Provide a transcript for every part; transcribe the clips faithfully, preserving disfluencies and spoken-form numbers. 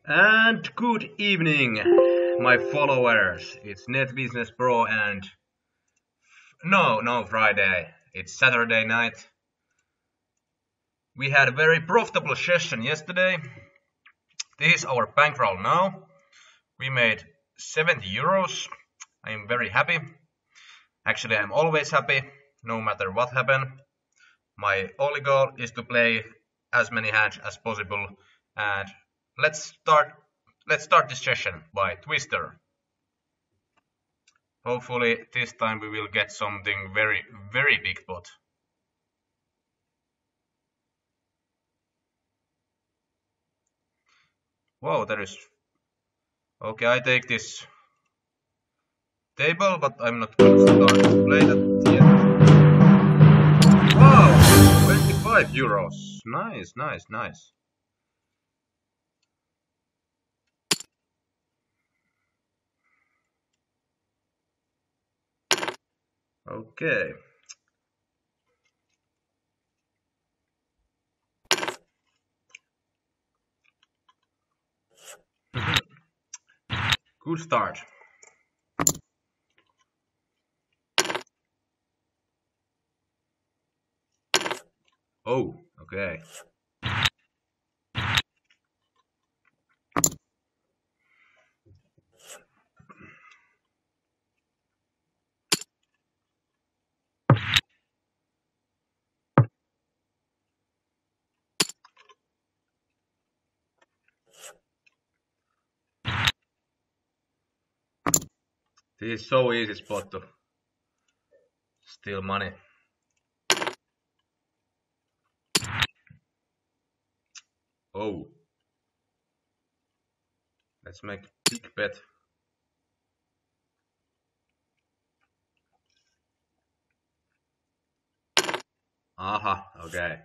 And good evening, my followers. It's NetBusiness Pro and no, no Friday. It's Saturday night. We had a very profitable session yesterday. This is our bankroll now. We made seventy euros. I'm very happy. Actually, I'm always happy, no matter what happens. My only goal is to play as many hands as possible, and let's start. Let's start this session by Twister. Hopefully this time we will get something very, very big pot. Wow, there is... Okay, I take this table, but I'm not going to start to play that yet. Wow, twenty-five euros. Nice, nice, nice. Okay. Good start. Oh, okay. This is so easy spot to steal money. Oh. Let's make a big bet. Aha, okay.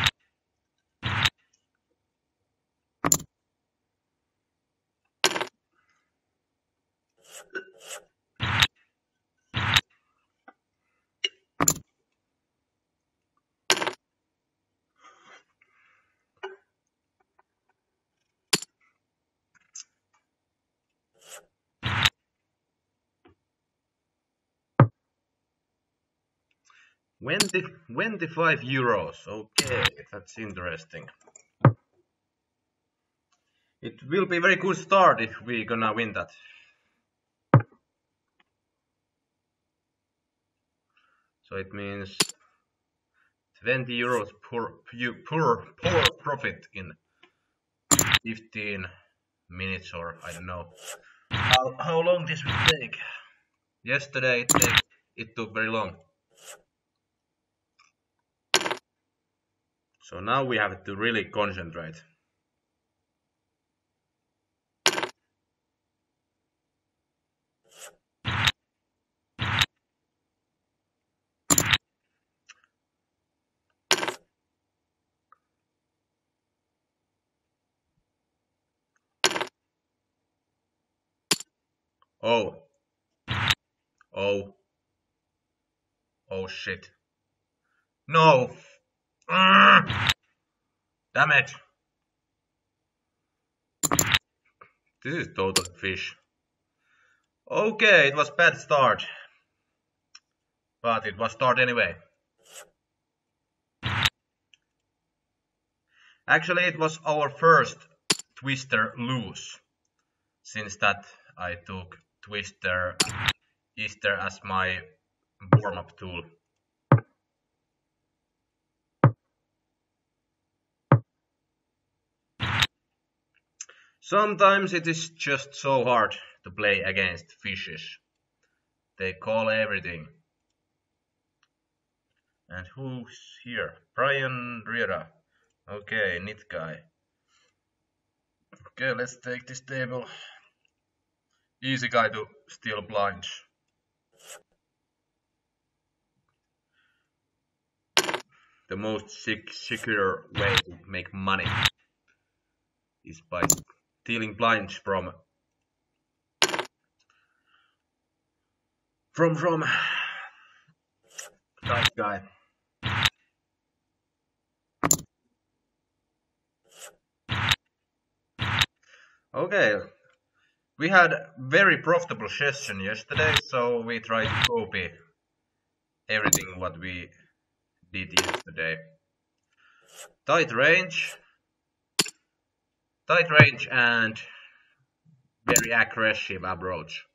twenty-five euros. Okay, that's interesting. It will be a very good start if we're gonna win that. So it means twenty euros per, per, per profit in fifteen minutes, or I don't know how, how long this will take. Yesterday it, take, it took very long. So now we have to really concentrate. Oh. Oh. Oh shit. No. Mm. Damn it. This is total fish. Okay, it was bad start. But it was start anyway. Actually, it was our first Twister lose. Since that I took Twister Easter as my warm-up tool. Sometimes it is just so hard to play against fishes. They call everything. And who's here? Brian Riera. Okay, knit guy. Okay, let's take this table. Easy guy to steal blinds. The most secure way to make money is by stealing blinds from from from that guy. Okay, we had very profitable session yesterday, so we tried to copy everything what we did yesterday. Tight range, tight range and very aggressive approach.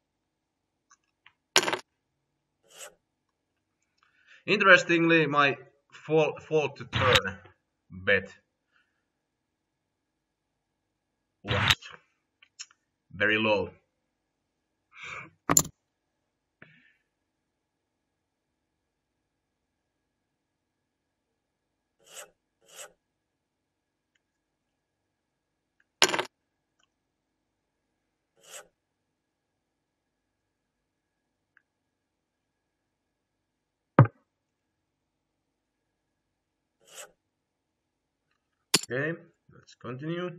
Interestingly, my fall, fall to turn bet was very low. Okay, let's continue.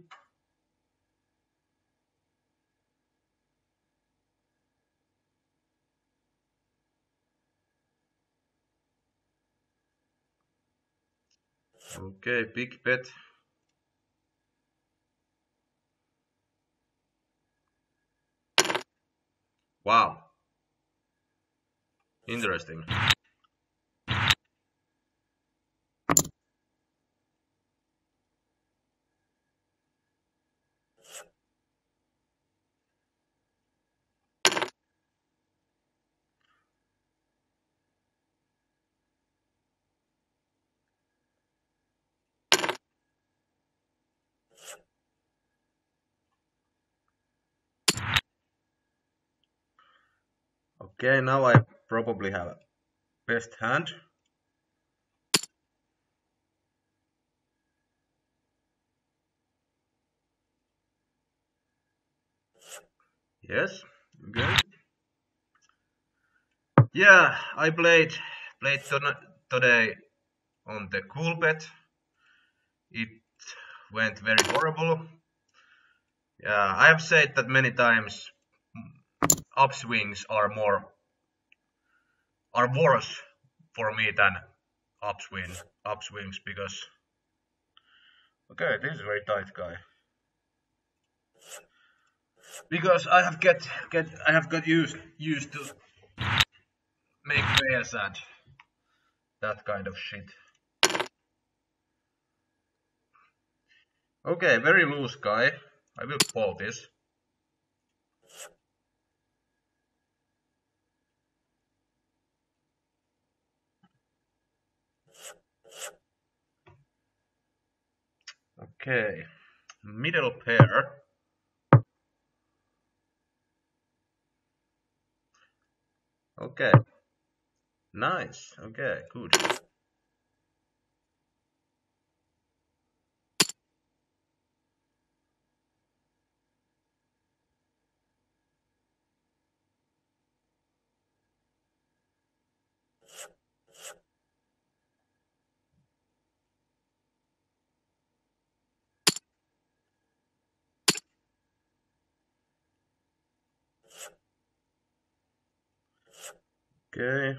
Okay, big bet. Wow. Interesting. Okay, now I probably have best hand. Yes, good. Yeah, I played played today on the cool bet. It went very horrible. Yeah, I have said that many times. Upswings are more are worse for me than upswing upswings because okay, this is very tight guy. Because I have get get I have got used used to make players and that kind of shit. Okay, very loose guy. I will fold this. Okay, middle pair. Okay, nice. Okay, good. Okay.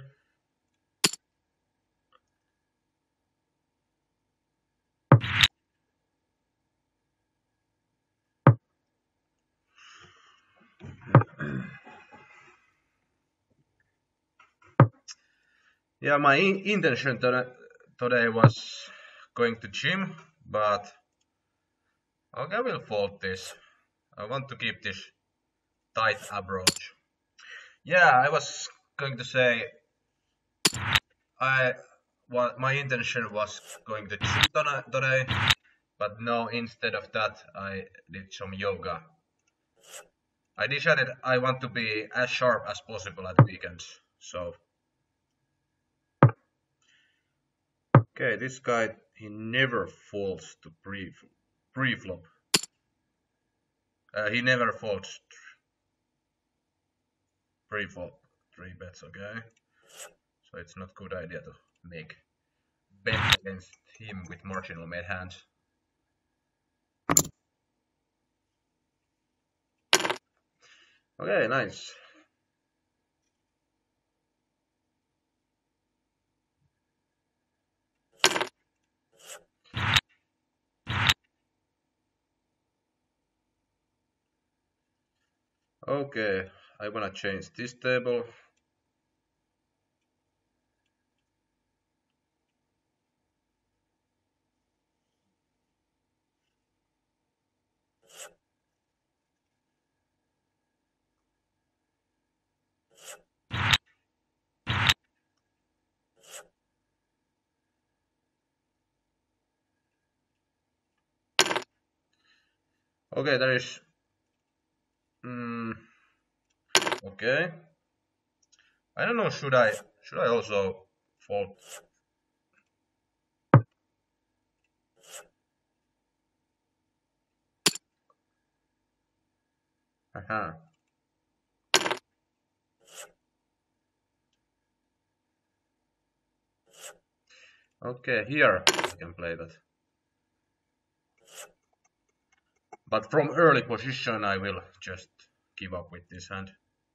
Yeah, my in intention today was going to gym, but okay, I will fold this. I want to keep this tight approach. Yeah, I was going to say I what my intention was going to gym today, but no, instead of that I did some yoga. I decided I want to be as sharp as possible at weekends. So okay, this guy he never falls to pre pre-flop. Uh, he never folds pre-flop three bets. Okay, so it's not good idea to make bet against him with marginal made hands. Okay, nice. Okay, I wanna change this table. Okay, there is. Mm, okay. I don't know. Should I? Should I also fold? Aha. Okay, here I can play that. But from early position, I will just give up with this hand.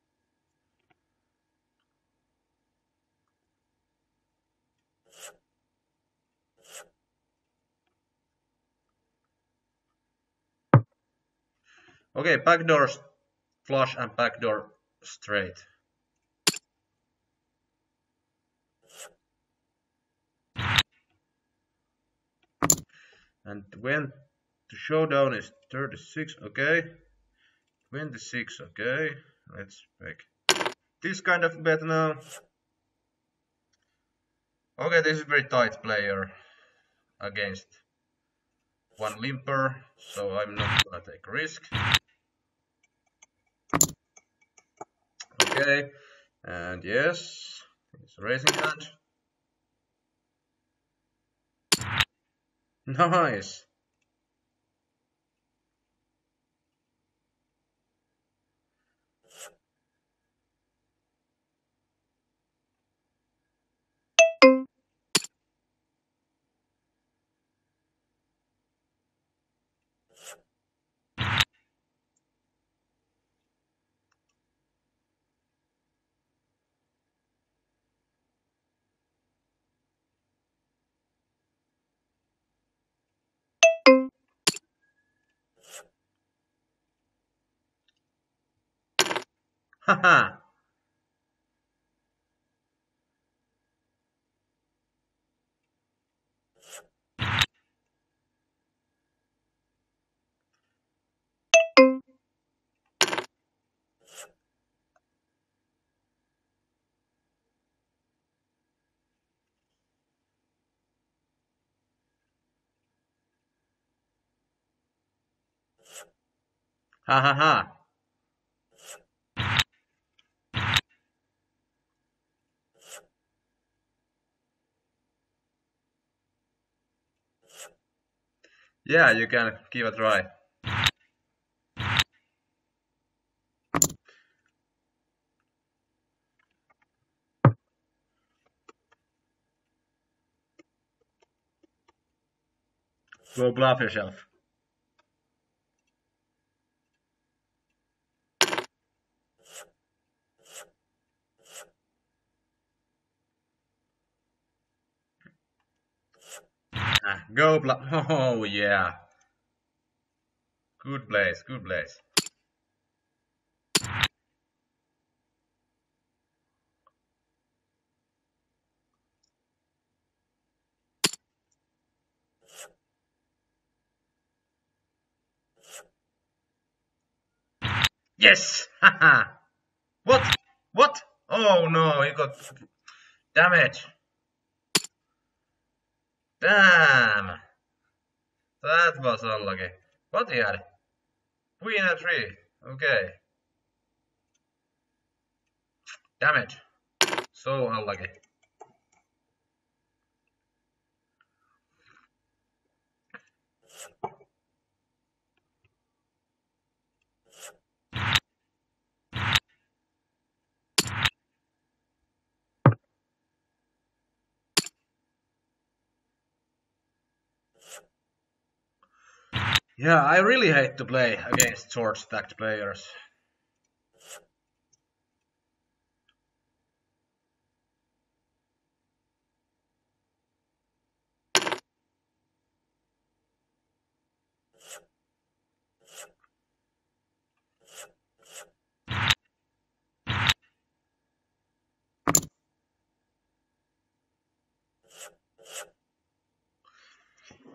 Okay, backdoor flush and backdoor straight. And when the showdown is thirty-six, okay. twenty-six, okay. Let's make this kind of bet now. Okay, this is very tight player against one limper, so I'm not gonna take a risk. Okay, and yes, it's raising hand. Nice. Haha. Ha ha ha. Yeah, you can give a try. Go bluff yourself. Ah, go bluff. Oh yeah. Good place, good place. Yes! Haha! What? What? Oh no, he got damage. Damn! That was unlucky. What he had? Queen and three. Okay. Damage. So unlucky. Yeah, I really hate to play against short stacked players.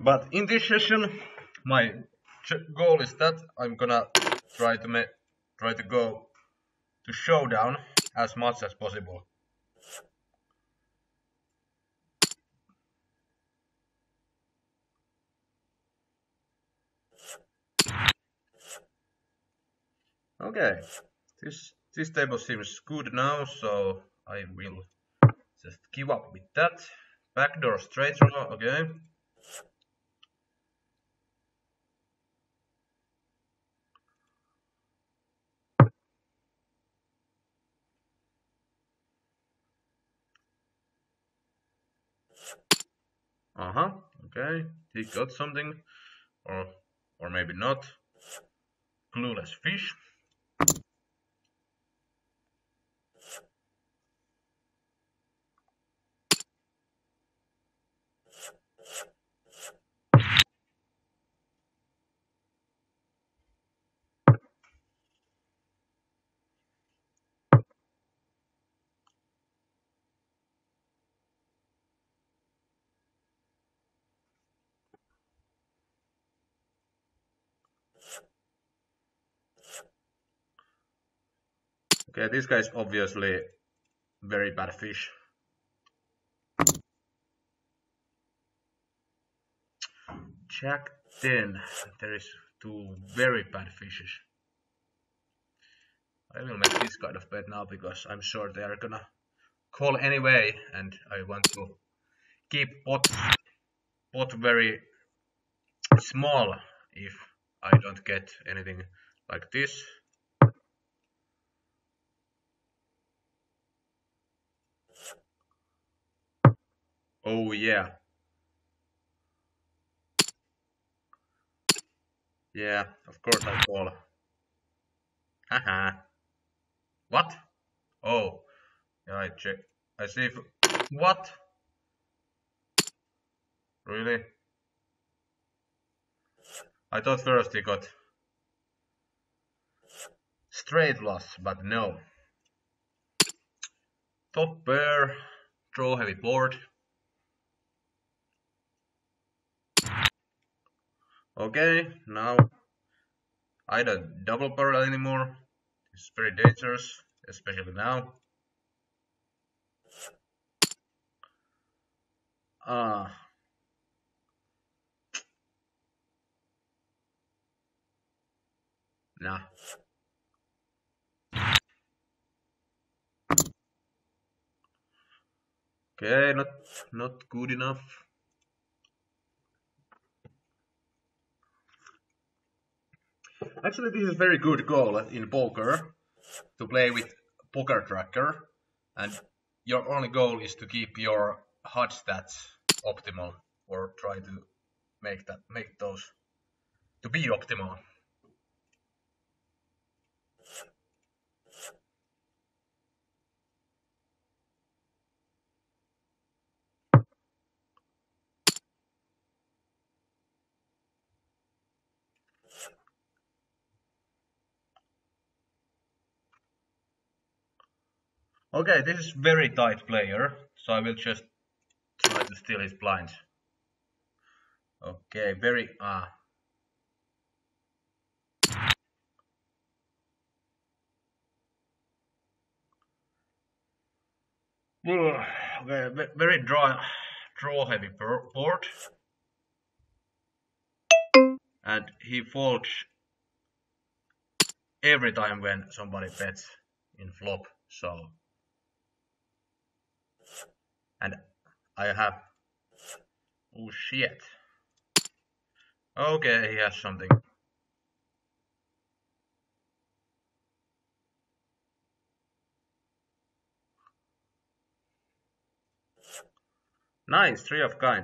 But in this session, my goal is that I'm gonna try to make, try to go to showdown as much as possible. Okay, this this table seems good now, so I will just give up with that. Backdoor straight draw, okay. Uh-huh, okay. He got something, or or maybe not. Clueless fish. Okay, this guy is obviously very bad fish. Jack ten. There is two very bad fishes. I will make this kind of bet now because I'm sure they are gonna call anyway, and I want to keep pot pot very small if I don't get anything like this. Oh yeah. Yeah, of course I call. Haha. What? Oh, yeah, I check. I see if... What? Really? I thought first he got straight loss, but no. Top pair, draw heavy board. Okay, now I don't double barrel anymore. It's very dangerous, especially now. Ah. Nah. Okay, not not good enough. Actually, this is very good goal in poker to play with poker tracker, and your only goal is to keep your H U D stats optimal, or try to make that make those to be optimal. Okay, this is very tight player, so I will just try to steal his blinds. Okay, very ah. Okay, very draw draw heavy board, and he folds every time when somebody bets in flop. So, and I have, oh shit. Okay, he has something. Nice, three of kind.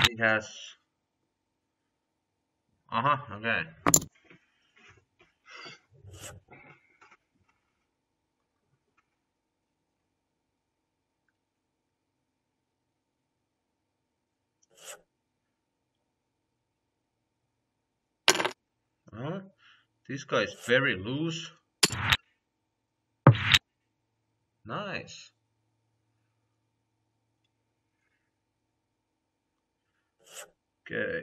he has. Uh huh. Okay. Uh, this guy is very loose. Nice. Okay.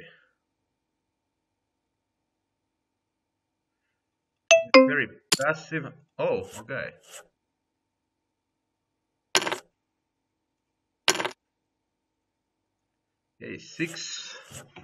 Very passive. Oh, okay. Okay, six.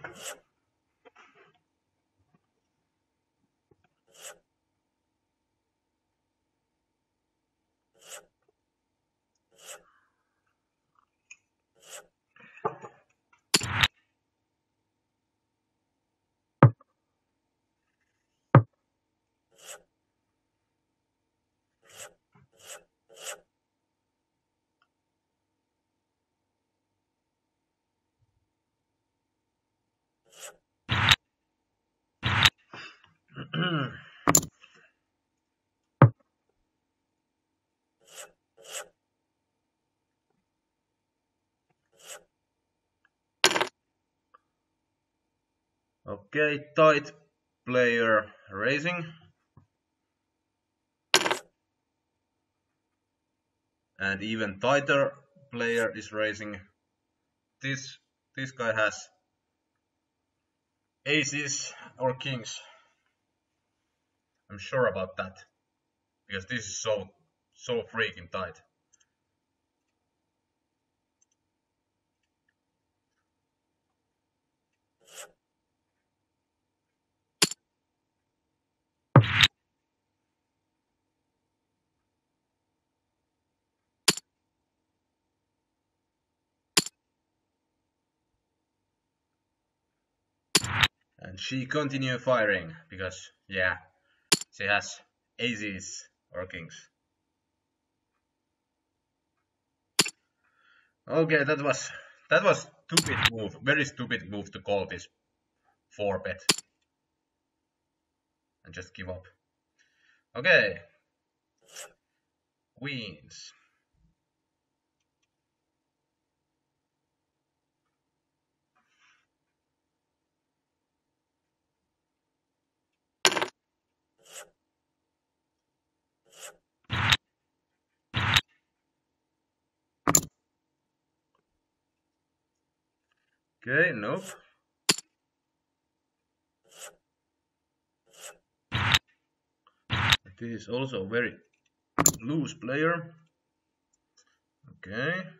Okay, tight player raising. And even tighter player is raising. This this guy has aces or kings. I'm sure about that. Because this is so so freaking tight. And she continue firing because yeah, she has aces or kings. Okay, that was that was stupid move, very stupid move to call this four bet and just give up. Okay, queens. Okay, nope. This is also a very loose player. Okay.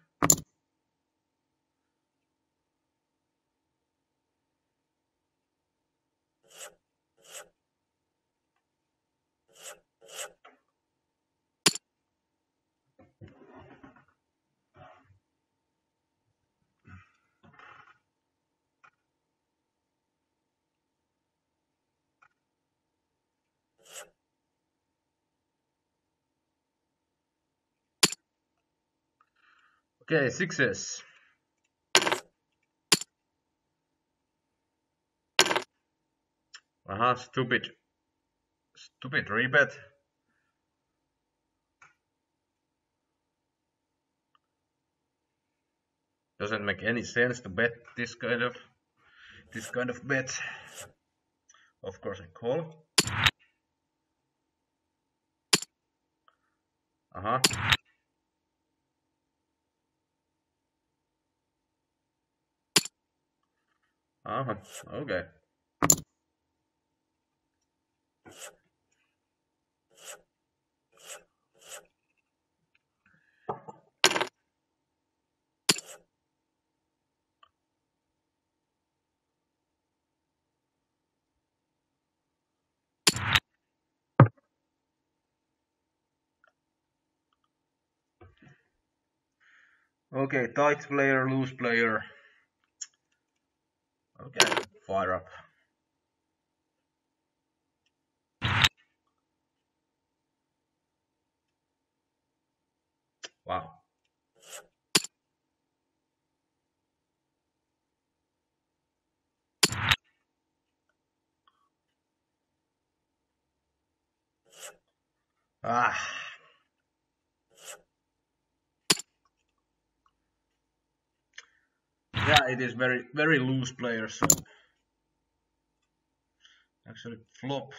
Okay, sixes. Aha, stupid. Stupid rebet. Doesn't make any sense to bet this kind of this kind of bet. Of course I call. Uh-huh. Uh-huh. Okay. Okay, tight player, loose player. Okay, fire up. Wow. Ah. Yeah, it is very, very loose player, so actually flop.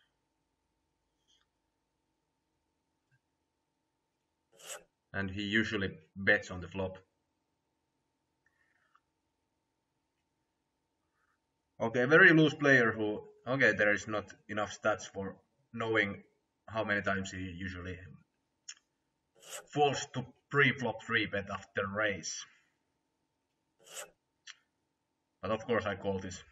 And he usually bets on the flop. Okay, very loose player who, okay, there is not enough stats for knowing how many times he usually falls to pre-flop three bet after raise. But of course I call this.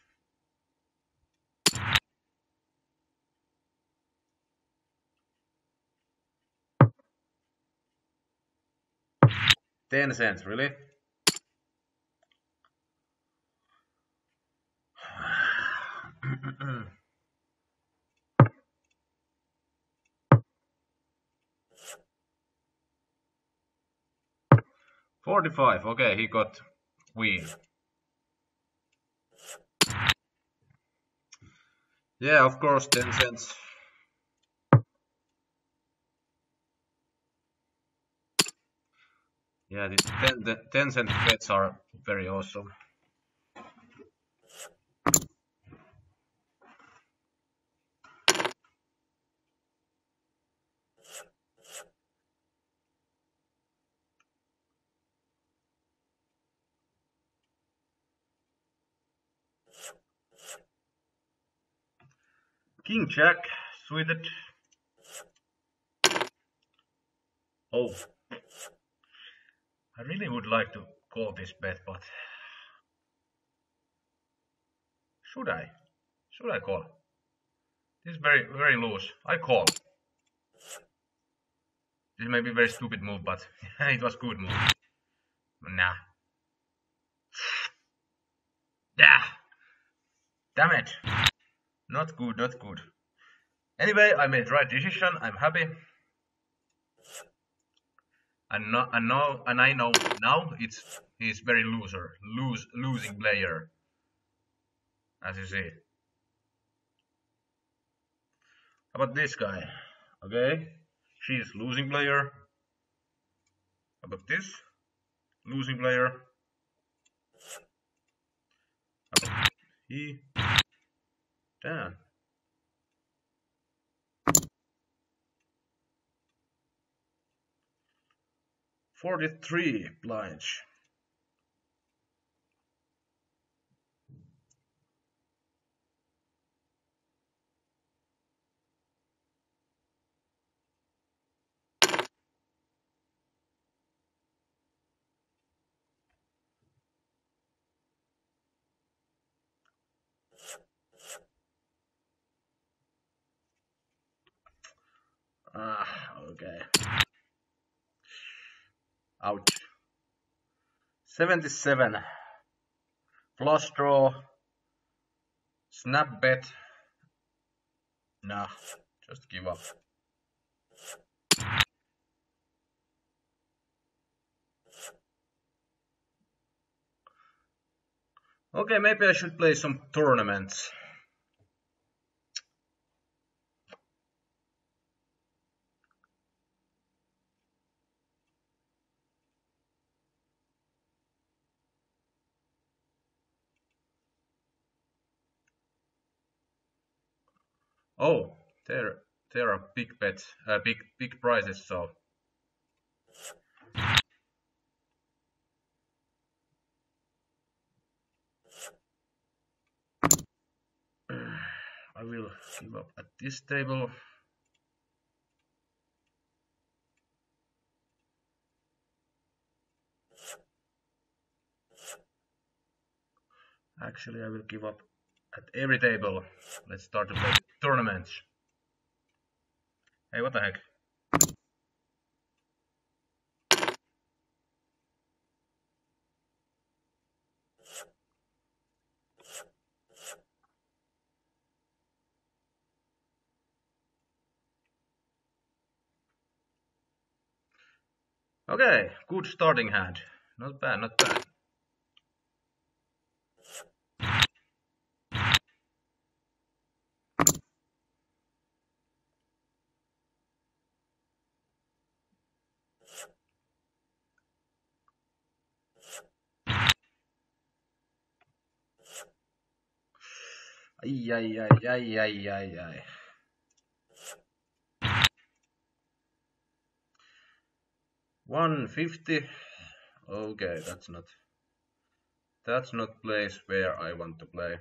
ten cents, really? forty-five, okay, he got queen. Yeah, of course, ten cents. Yeah, the ten, the ten cent bets are very awesome. King Jack, suited. Oh, I really would like to call this bet, but should I? Should I call? This is very, very loose. I call. This may be a very stupid move, but it was good move. Nah. Yeah. Damn it. Not good, not good. Anyway, I made right decision. I'm happy. And no, and now, and I know now it's he's very loser, lose, losing player, as you see. How about this guy? Okay, she's losing player. How about this? Losing player. How about he? Damn. forty-three blinds. Ah, okay. Ouch. seventy-seven. Flush draw. Snap bet. Nah, just give up. Okay, maybe I should play some tournaments. Oh, there, there are big bets, uh, big, big prizes. So I will give up at this table. Actually, I will give up at every table. Let's start to play tournaments. Hey, what the heck? Okay, good starting hand. Not bad, not bad. Ay, ay, ay, ay, ay, ay, ay. one fifty. Okay, that's not that's not place where I want to play.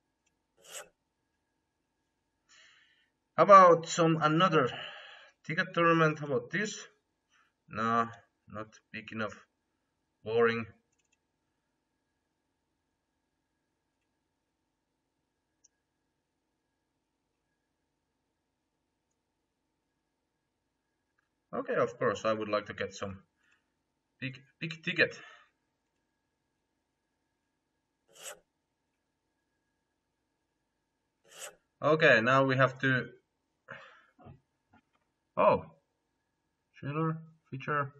How about some another ticket tournament? How about this? No, not big enough. Boring. Okay, of course, I would like to get some big big ticket. Okay, now we have to. Oh, trailer feature.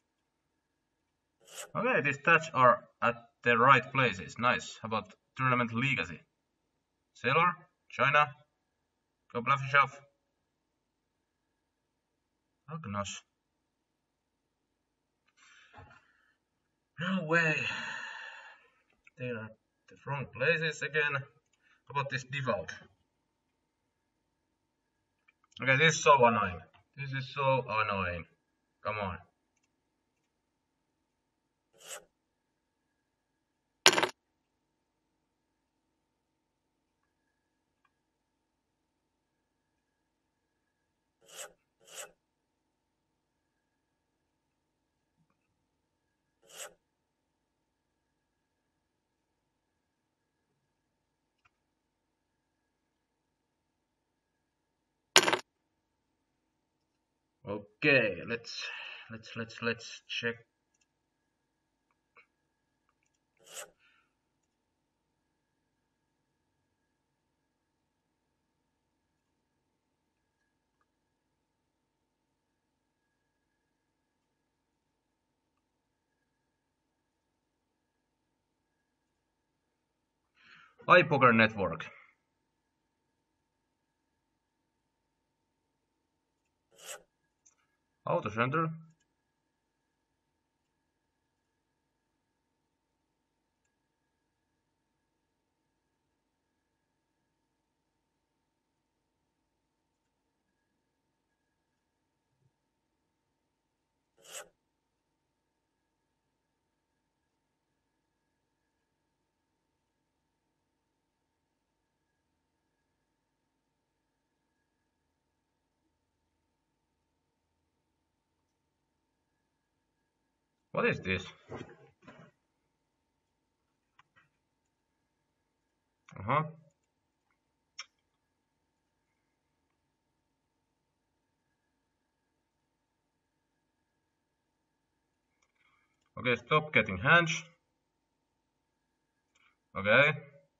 Okay, these stats are at the right places. Nice. How about tournament legacy? Sailor, China, go bluff yourself. Oh gosh. No way. They are the wrong places again. How about this default? Okay, this is so annoying. This is so annoying. Come on. Okay, let's let's let's let's check. iPoker network. Auto center. What is this? Uh huh. Okay, stop getting hands. Okay.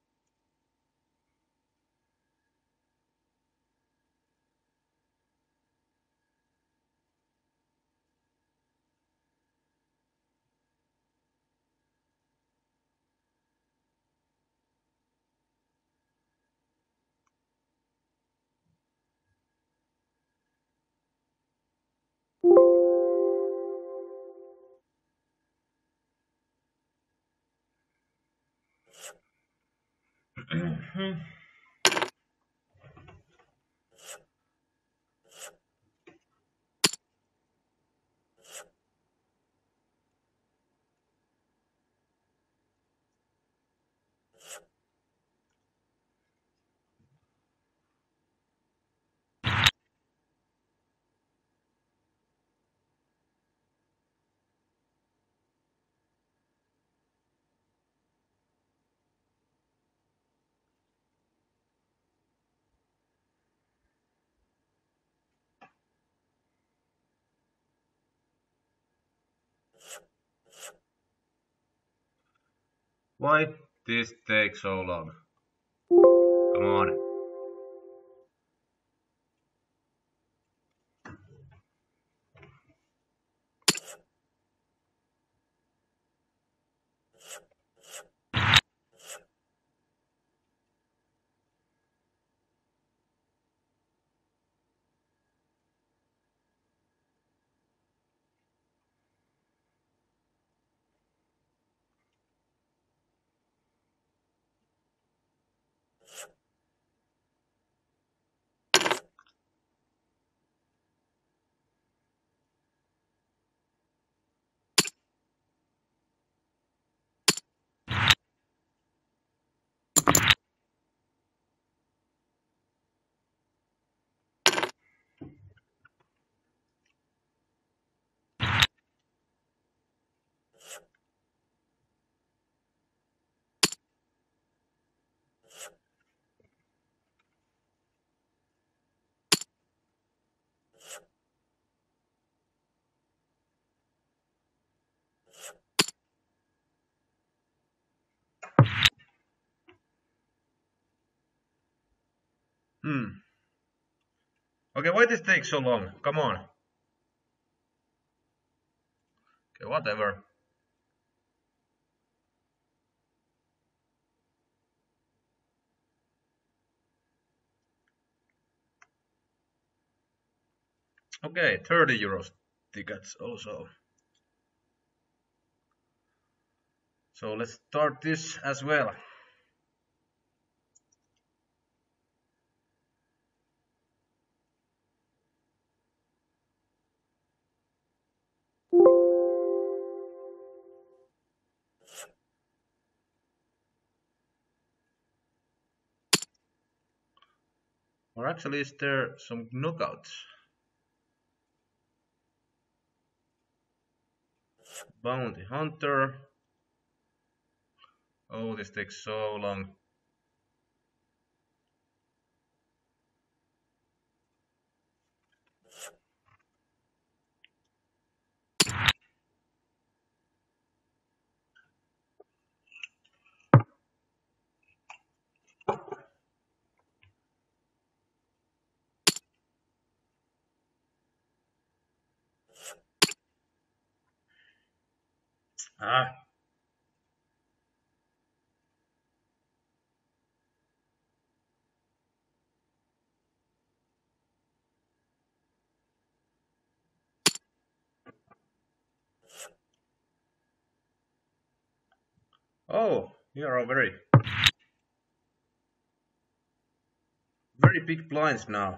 Why this takes so long? Come on. Hmm. Okay, why this takes so long? Come on. Okay, whatever. Okay, thirty euros tickets also. So let's start this as well. Or actually, is there some knockouts? Bounty Hunter. Oh, this takes so long. Ah. Oh, here are very, very big blinds now.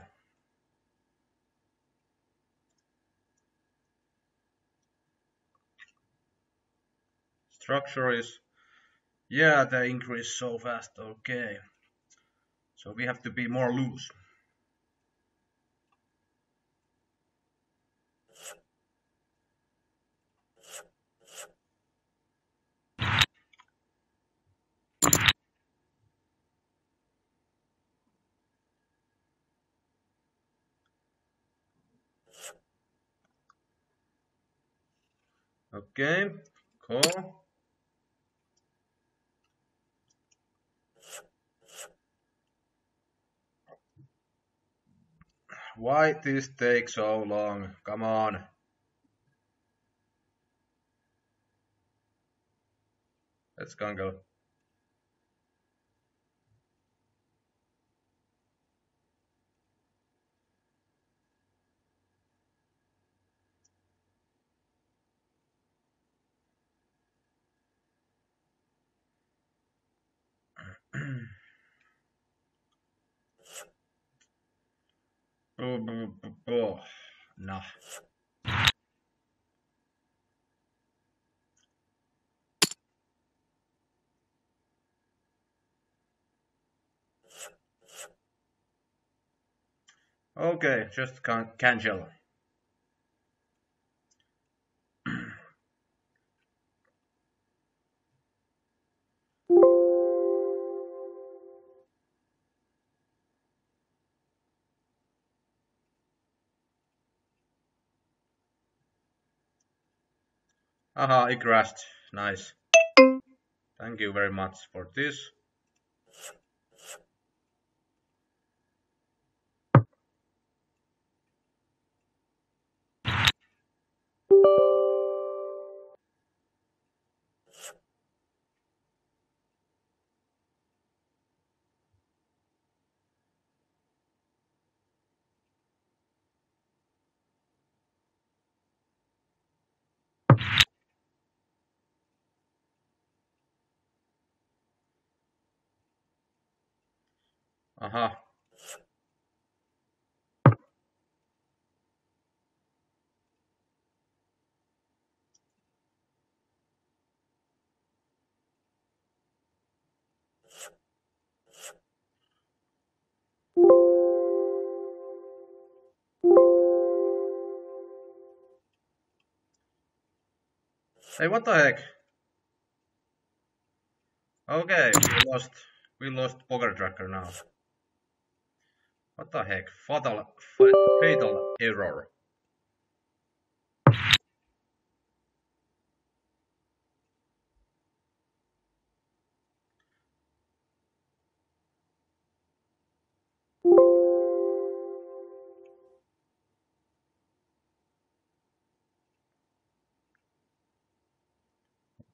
Structure is, yeah, they increase so fast. Okay, so we have to be more loose. Okay, cool. Why this takes so long? Come on. Let's go. Oh, oh, no. Okay, just can cancel. Aha, it crashed. Nice. Thank you very much for this. Aha. Hey, what the heck? Okay, we lost. We lost poker tracker now. What the heck? Fatal, fatal error.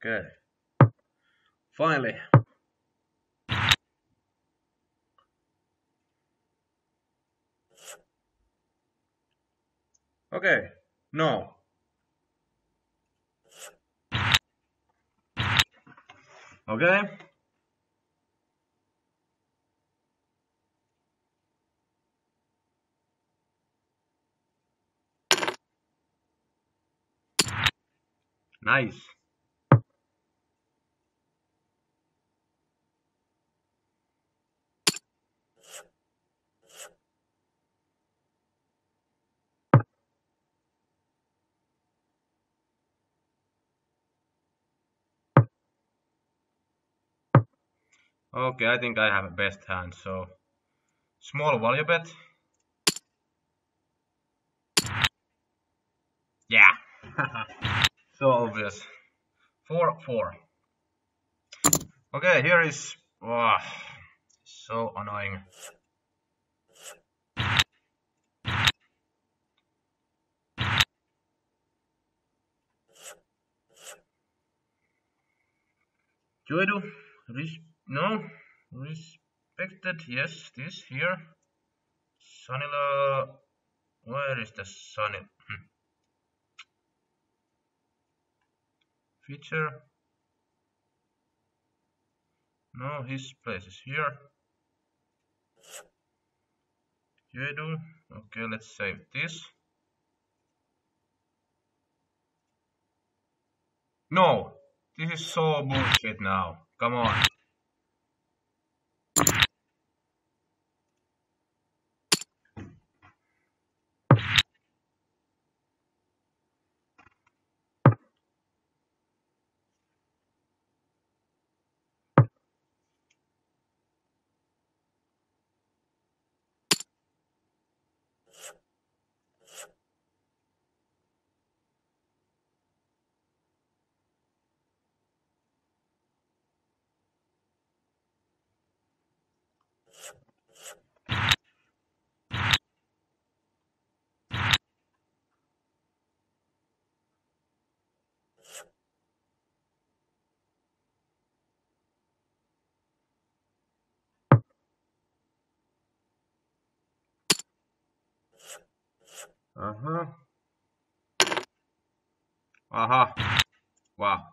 Okay. Finally. Okay. No. Okay. Nice. Okay, I think I have a best hand, so small value bet. Yeah. So obvious. Four, four. Okay, here is. Oh, so annoying. Do I do? Res no. Respected. Yes, this here. Sunila. Where is the Sunny? Hmm. Feature. No, his place is here. Do I do? Okay, let's save this. No, this is so bullshit now. Come on. Uh-huh. Aha. Wow.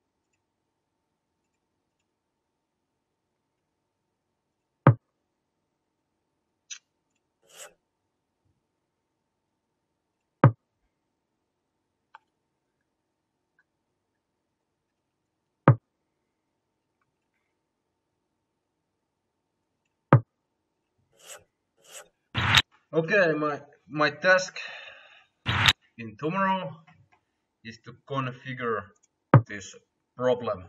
Okay, my my task in tomorrow is to configure this problem.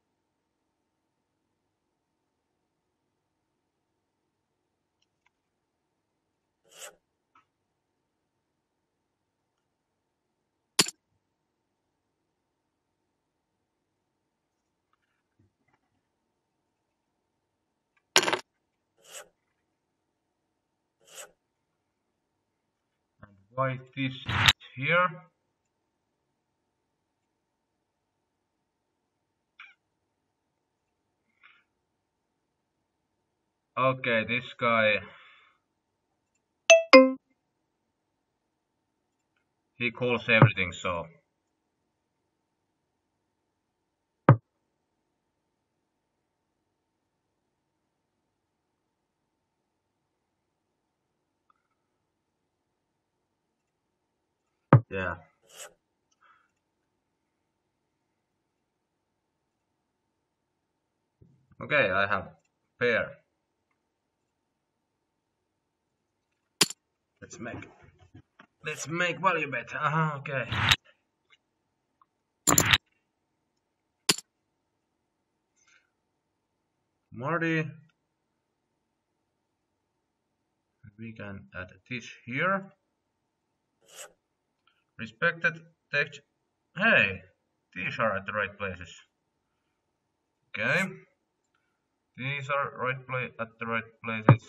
And why this is here? Okay, this guy, he calls everything, so yeah. Okay, I have pair. Let's make let's make value bet. Uh-huh, okay. Marty, we can add this here. Respected text. Hey, these are at the right places. Okay, these are right place at the right places.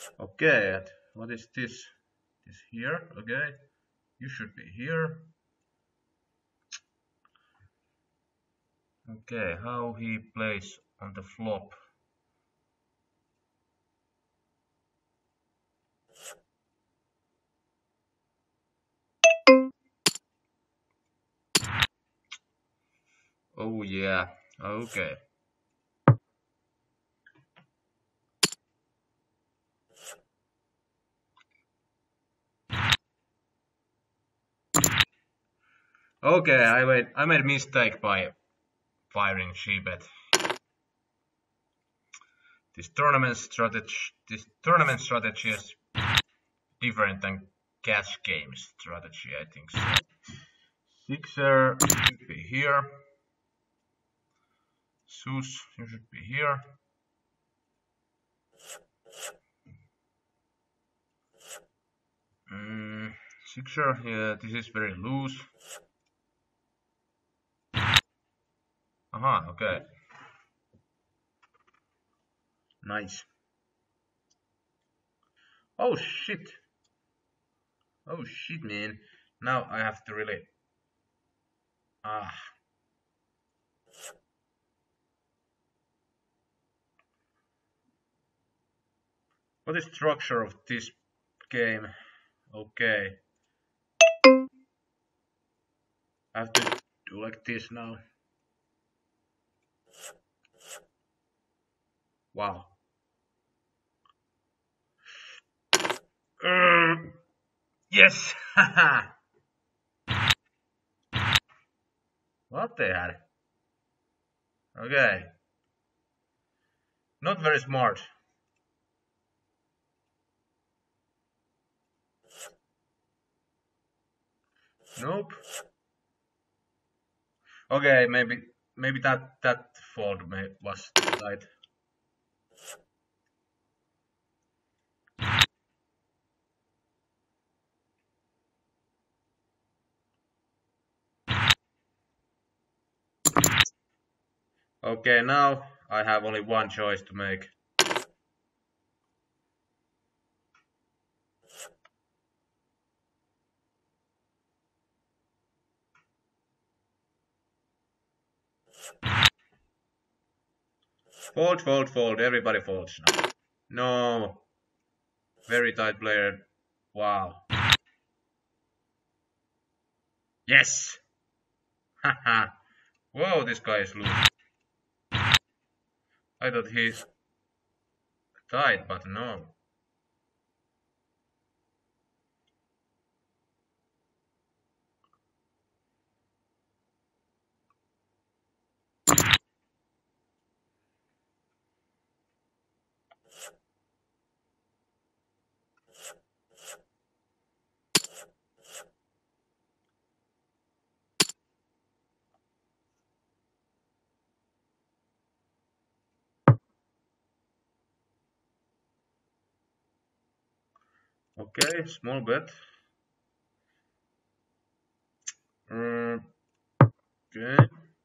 Okay, and what is this? This here, okay. You should be here. Okay, how he plays on the flop. Oh yeah, okay. Okay, I made I made a mistake by firing Sheebet. This tournament strategy this tournament strategy is different than cash game strategy, I think so. Sixer should be here. Sus, you should be here. Mm, Sixer, yeah, this is very loose. Aha, okay. Nice. Oh shit. Oh shit, man. Now I have to really. Ah. What is the structure of this game? Okay. I have to do like this now. Wow. Uh, yes! What the hell? Okay. Not very smart. Nope. Okay, maybe maybe that that fold may, was right. Okay, now I have only one choice to make. Fold, fold, fold. Everybody folds now. No. Very tight player. Wow. Yes! Haha. Whoa, this guy is loose. I thought he's tight, but no. Okay, small bet. Mm, okay.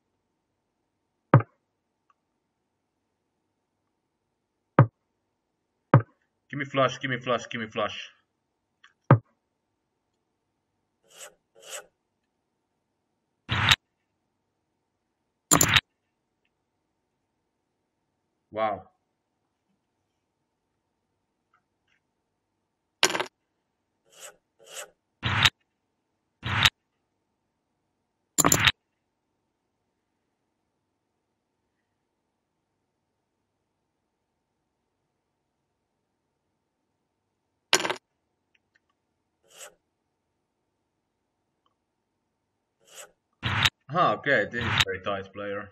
Give me flush, give me flush, give me flush. Wow. Ah, okay, this is very tight player.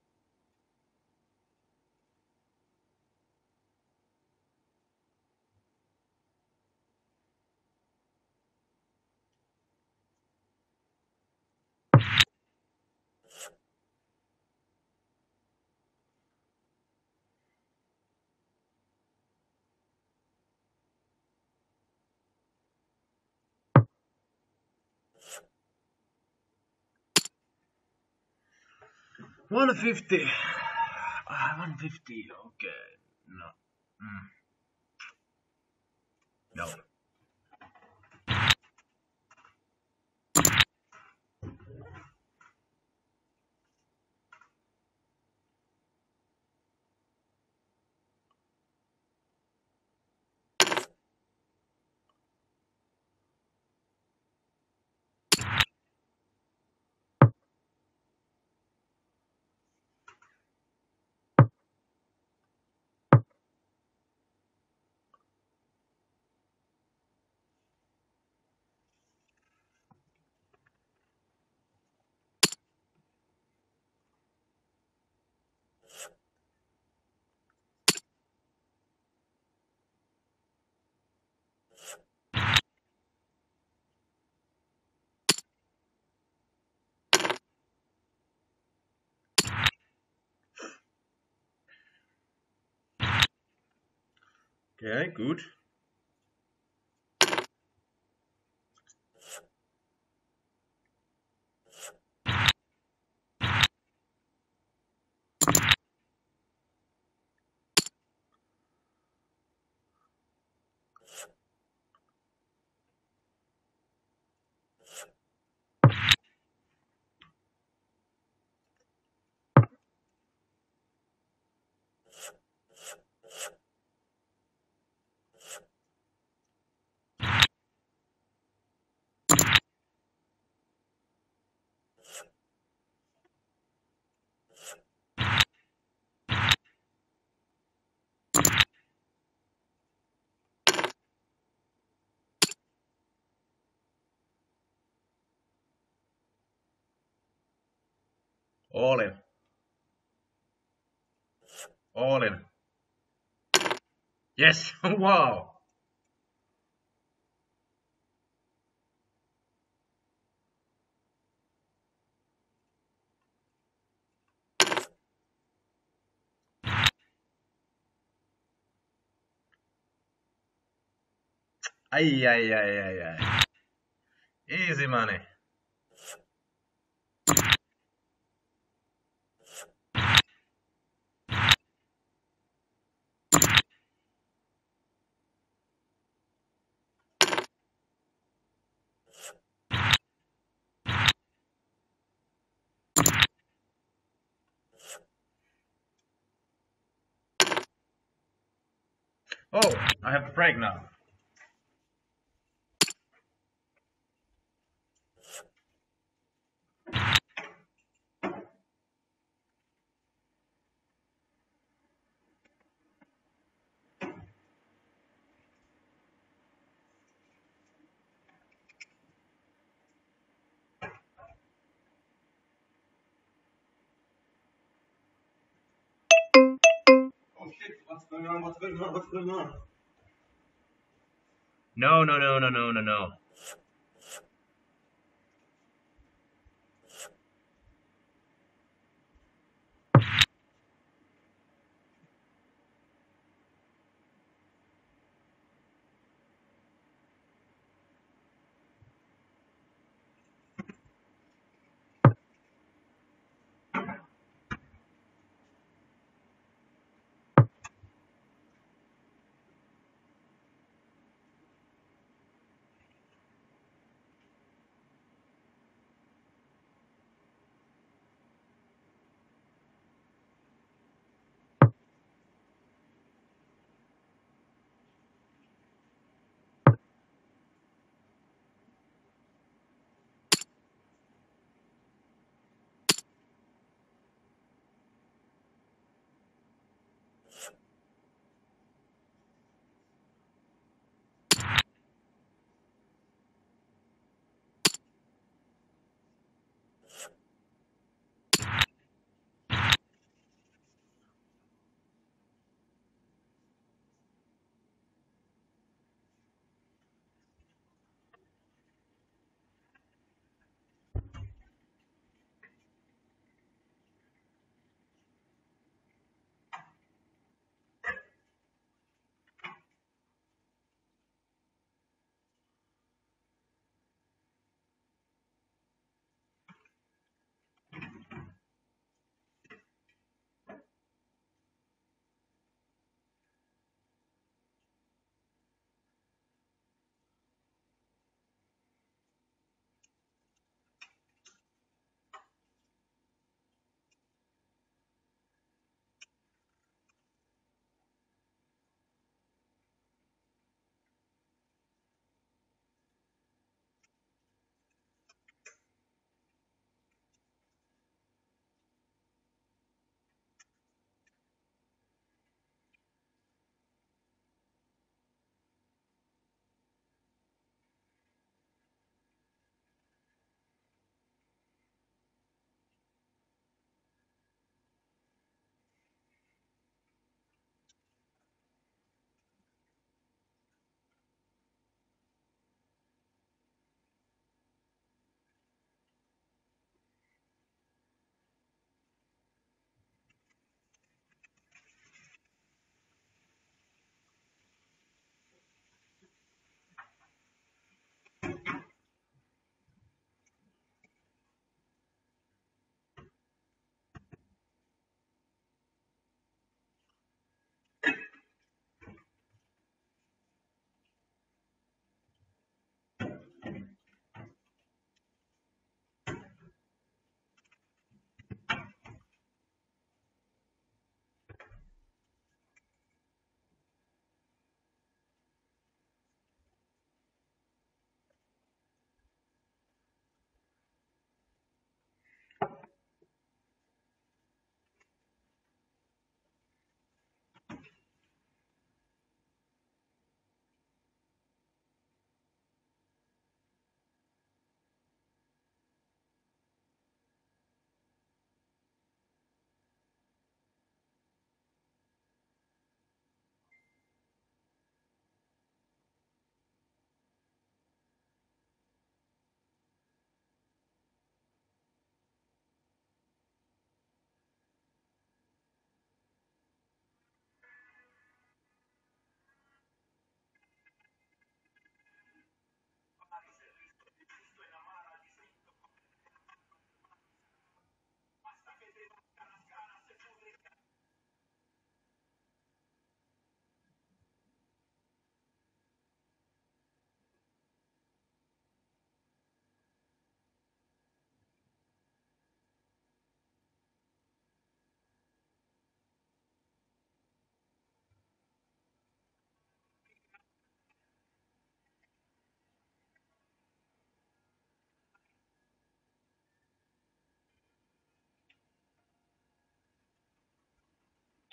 one fifty. Ah, one fifty, okay. No. Mm. No. Okay, good. All in. All in. Yes. Wow. Ay, ay, ay, ay, ay. Easy money. Oh, I have to break now. Oh shit, what's going on? What's going on? What's going on? No, no, no, no, no, no, no.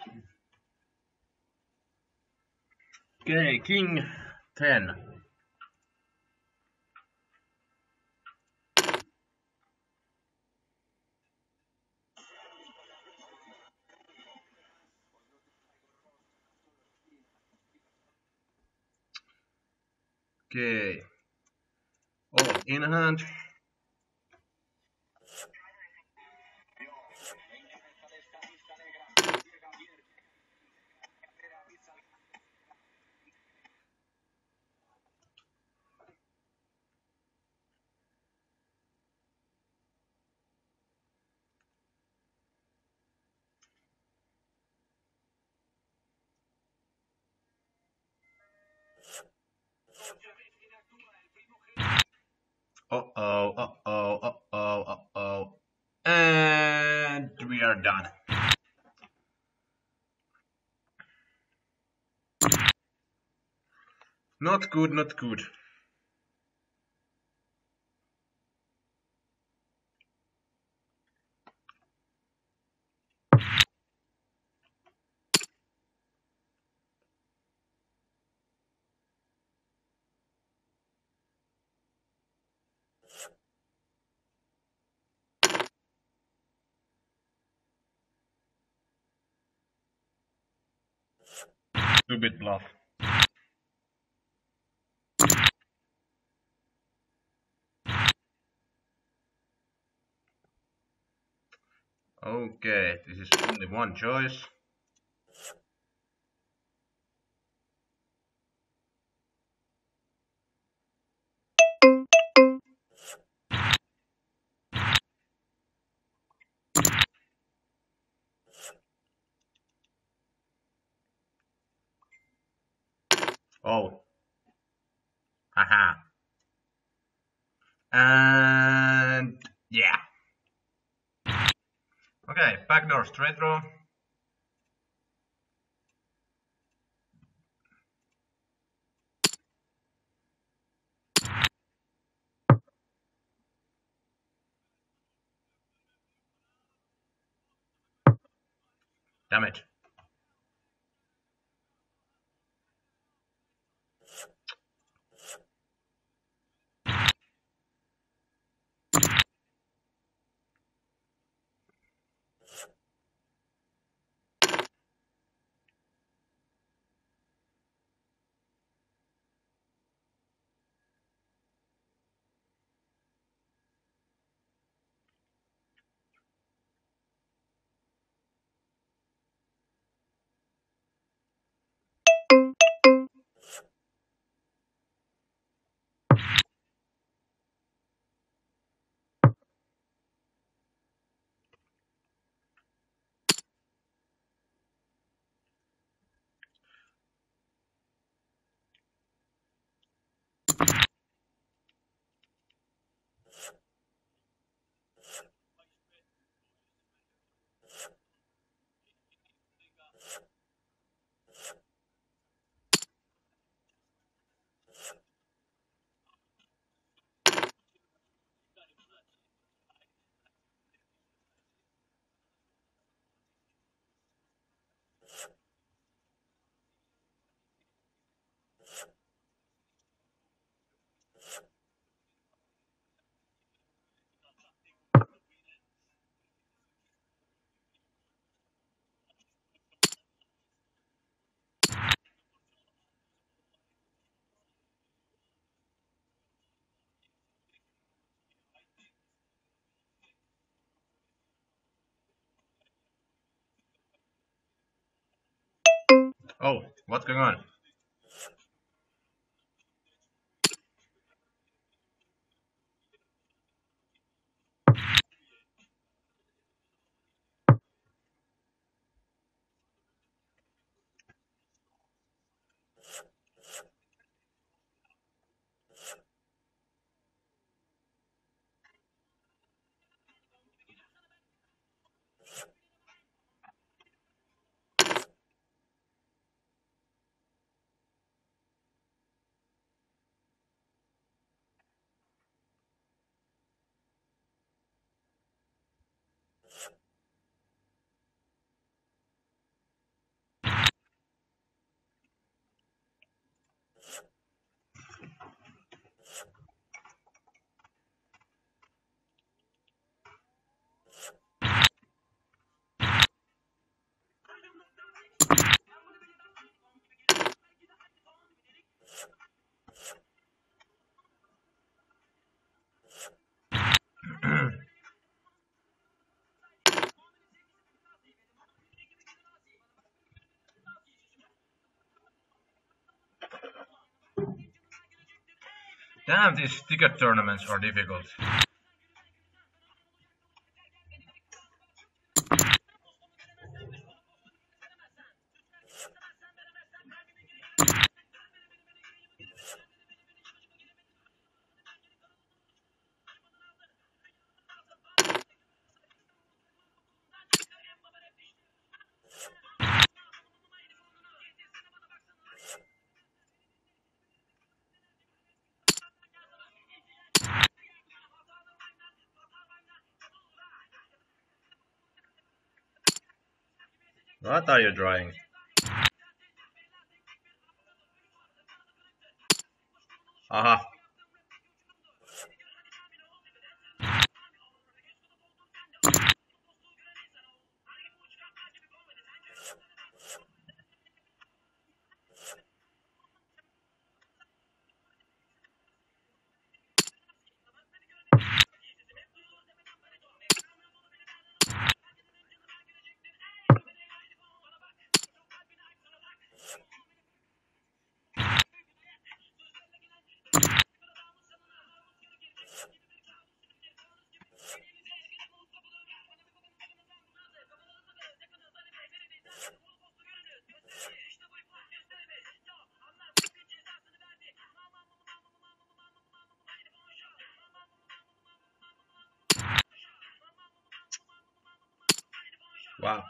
Okay, king ten. Okay, all in hand. Uh oh, uh oh, uh oh, uh oh. And we are done. Not good, not good. Stupid bluff. Okay, this is only one choice. Oh, haha. And yeah. Okay, backdoor straight draw. Damn it. Oh, what's going on? Damn, these ticket tournaments are difficult. What are you drawing? Aha. Wow.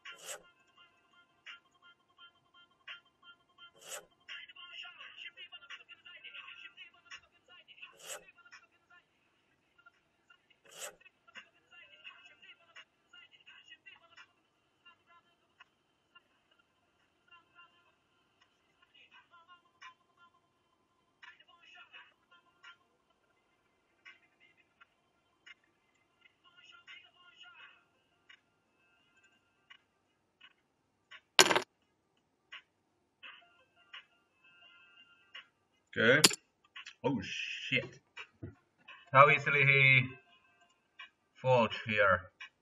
Okay. Oh shit. How easily he fought here.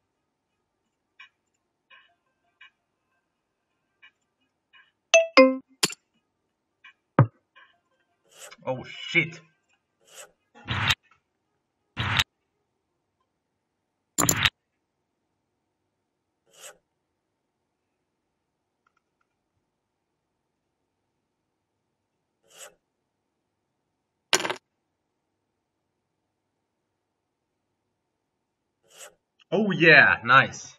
Oh shit. Oh yeah, nice.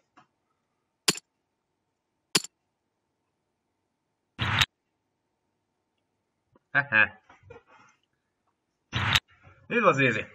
Haha. It was easy.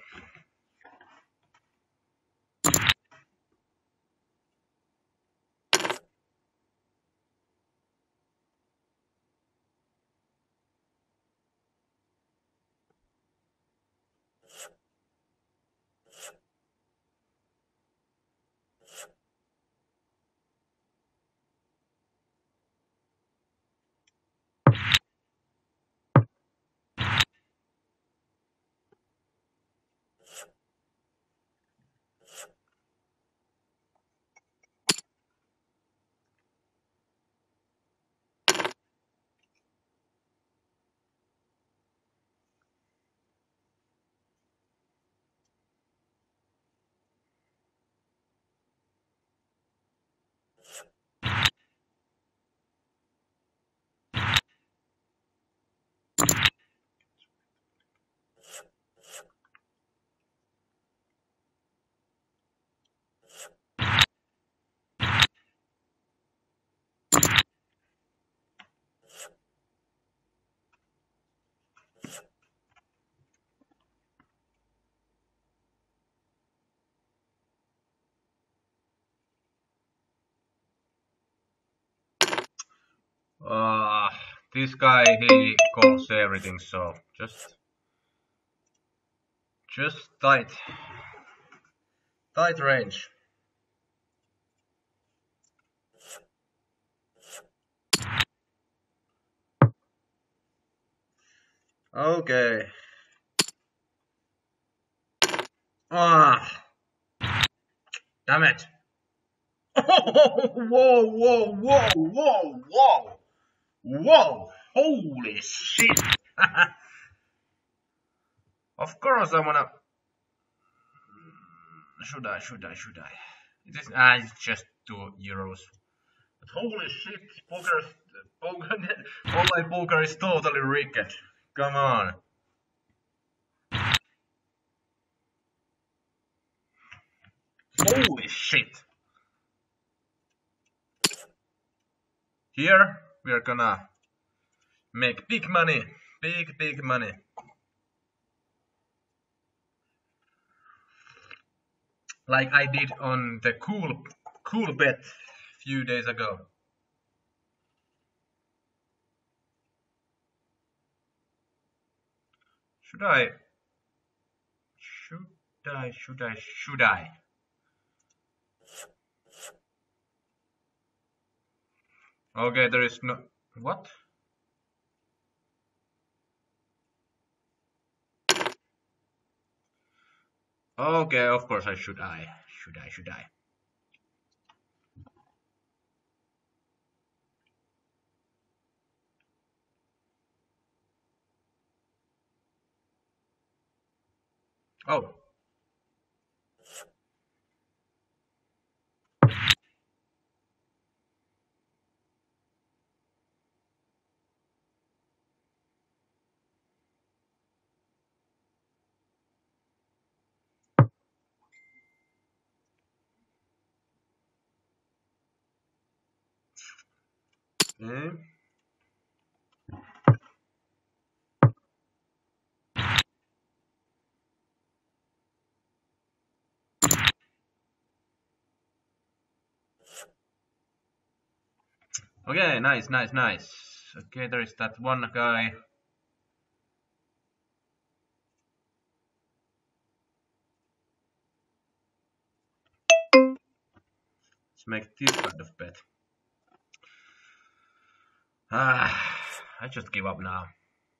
Uh, this guy, he calls everything, so just, just tight, tight range. Okay. Ah, damn it. Whoa, whoa, whoa, whoa, whoa, whoa, holy shit. Of course I wanna. Should I? Should I? Should I? It is. Ah, it's just two euros. But holy shit, poker, poker, online poker is totally rigged. Come on. Holy shit. Here we are gonna make big money, big, big money. Like I did on the cool, cool bet few days ago. Should I? Should I? Should I? Should I? Okay, there is no. What? Okay, of course I should. I should. I should. I. Oh. Hmm. Okay, nice, nice, nice. Okay, there is that one guy. Let's make this kind of bet. Ah, I just give up now.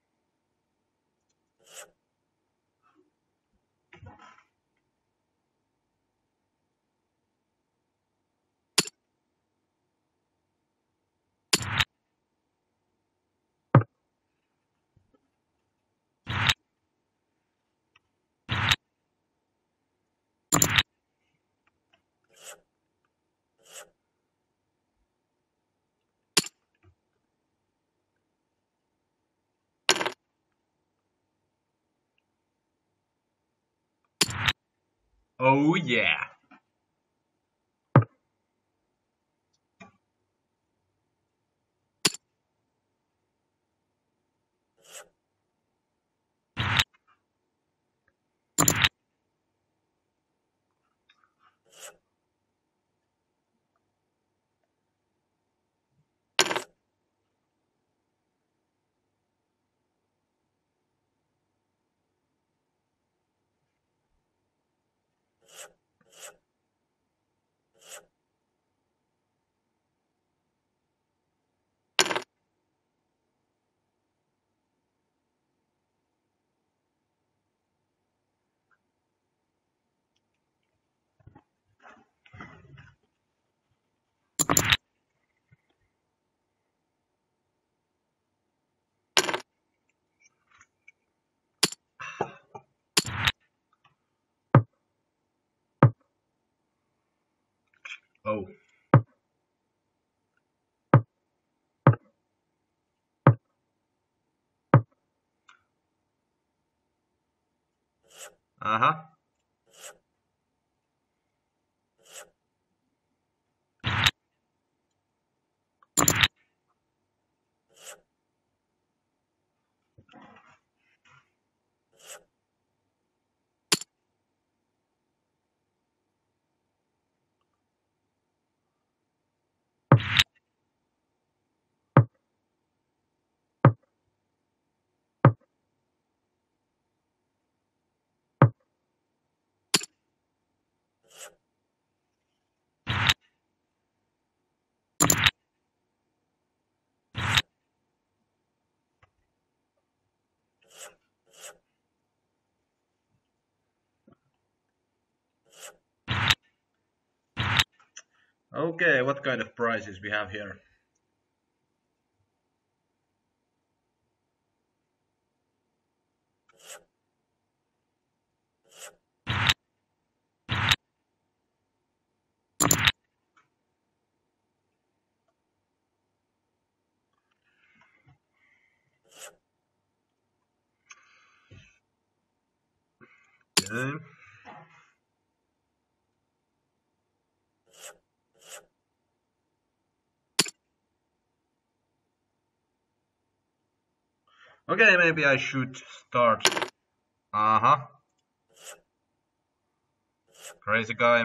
Oh yeah. Oh. Uh-huh. Okay, what kind of prizes we have here? Okay. Okay, maybe I should start. Uh-huh. Crazy guy.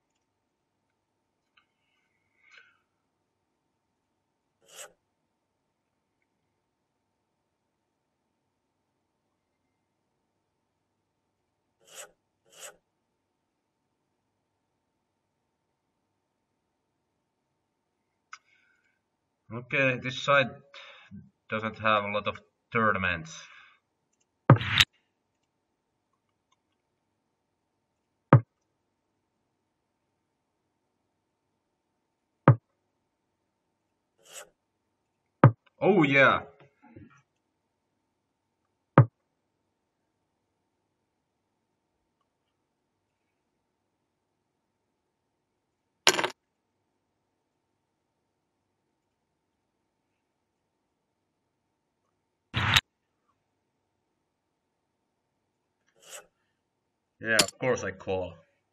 Okay, this side doesn't have a lot of tournaments. Oh yeah. Yeah, of course I call.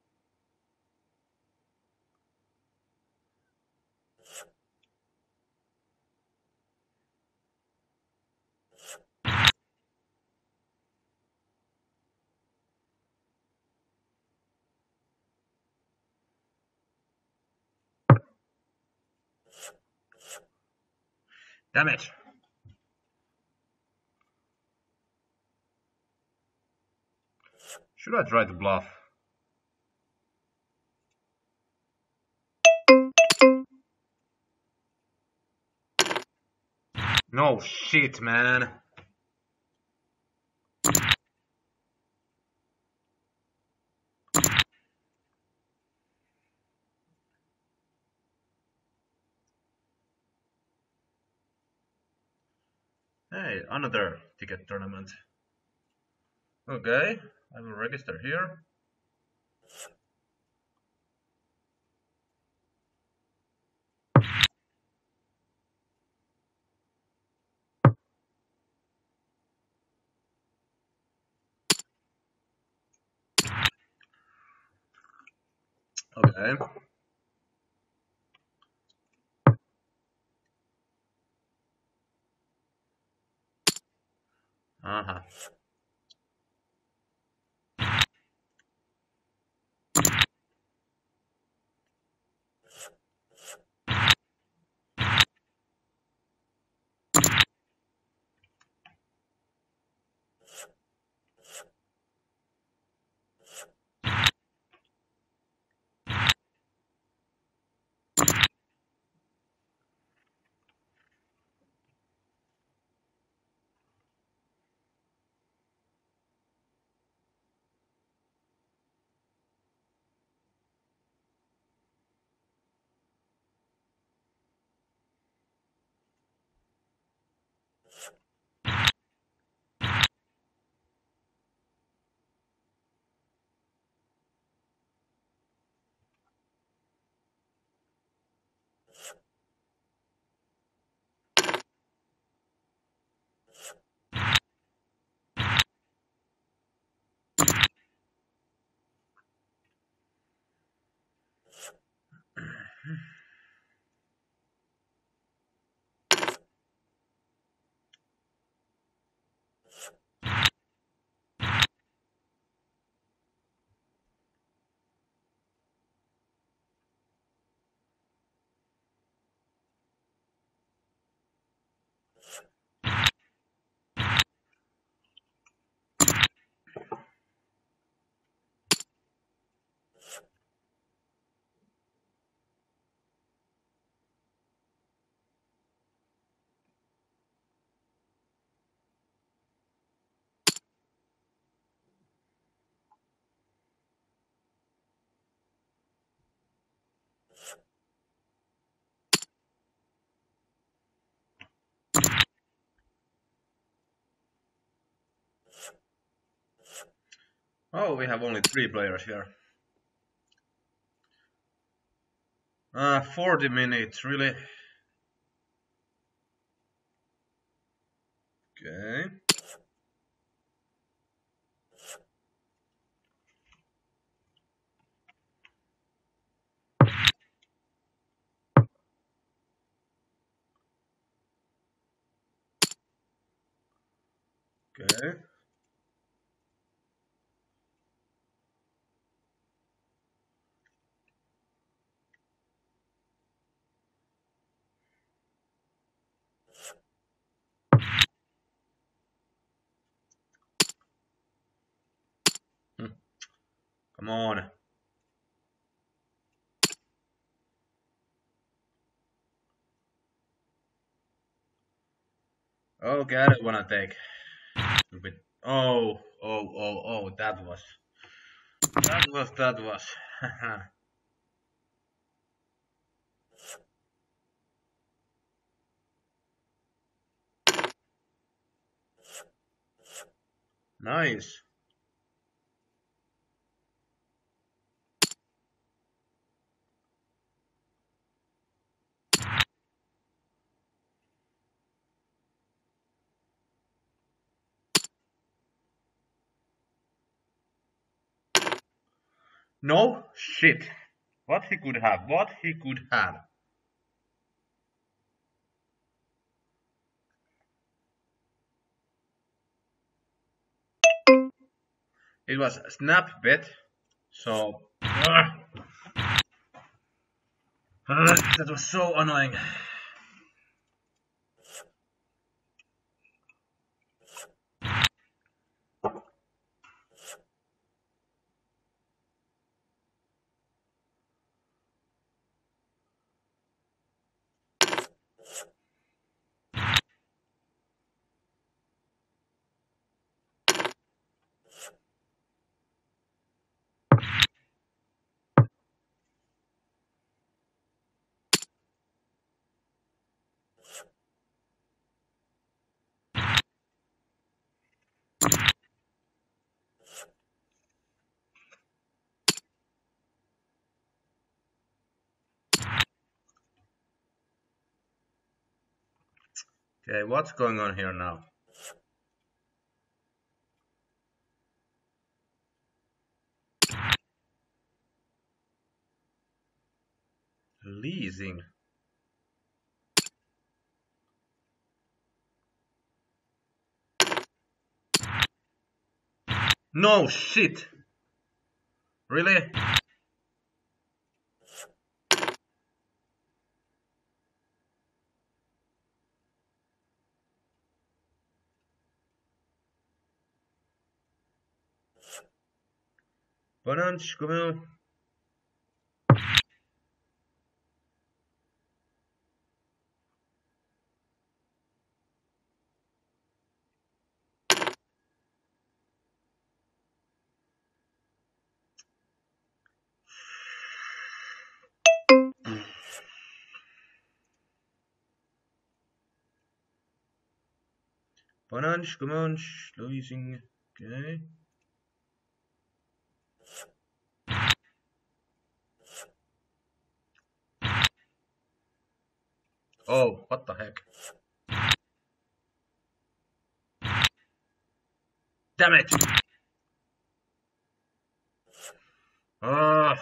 Damn it. Should I try to bluff? No shit, man. Hey, another ticket tournament. Okay, I will register here. Okay. Uh-huh. Oh, we have only three players here. Uh, forty minutes, really? Okay. Okay. Hmm. Come on. Okay, I don't wanna take. Stupid. Oh, oh, oh, oh, that was. That was, that was. Nice. No shit. What he could have, what he could have. It was snap bet, so uh, uh, that was so annoying. Okay, what's going on here now? Leasing. No shit. Really? Bananch, come on. Bananch, come on. Leasing. Okay. Oh, what the heck? Damn it! Ah.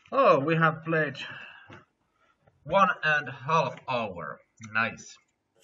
Oh, we have played one and a half hour. Nice.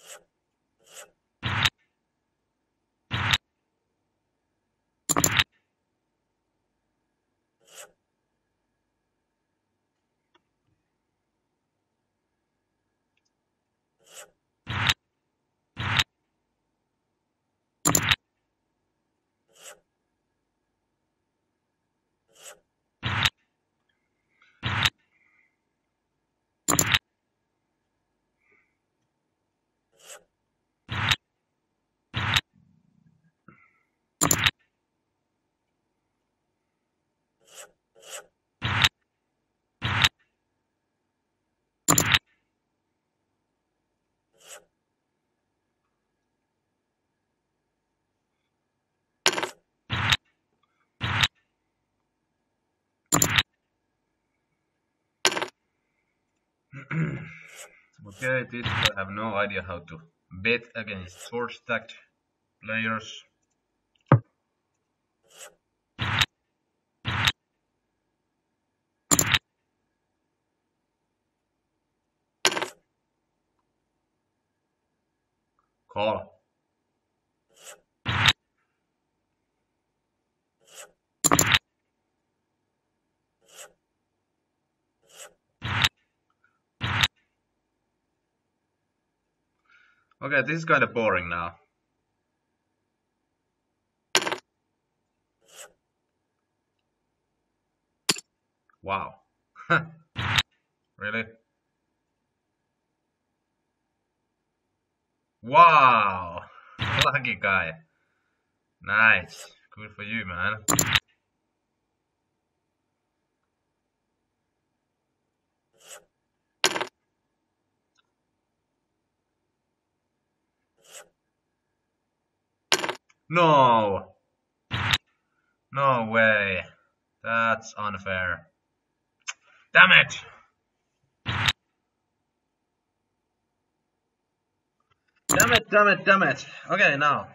Okay, this I have no idea how to bet against short stacked players. Call. Okay, this is kind of boring now. Wow. Really? Wow. Lucky guy. Nice. Good for you, man. No. No way. That's unfair. Damn it. Damn it, damn it, damn it. Okay, now.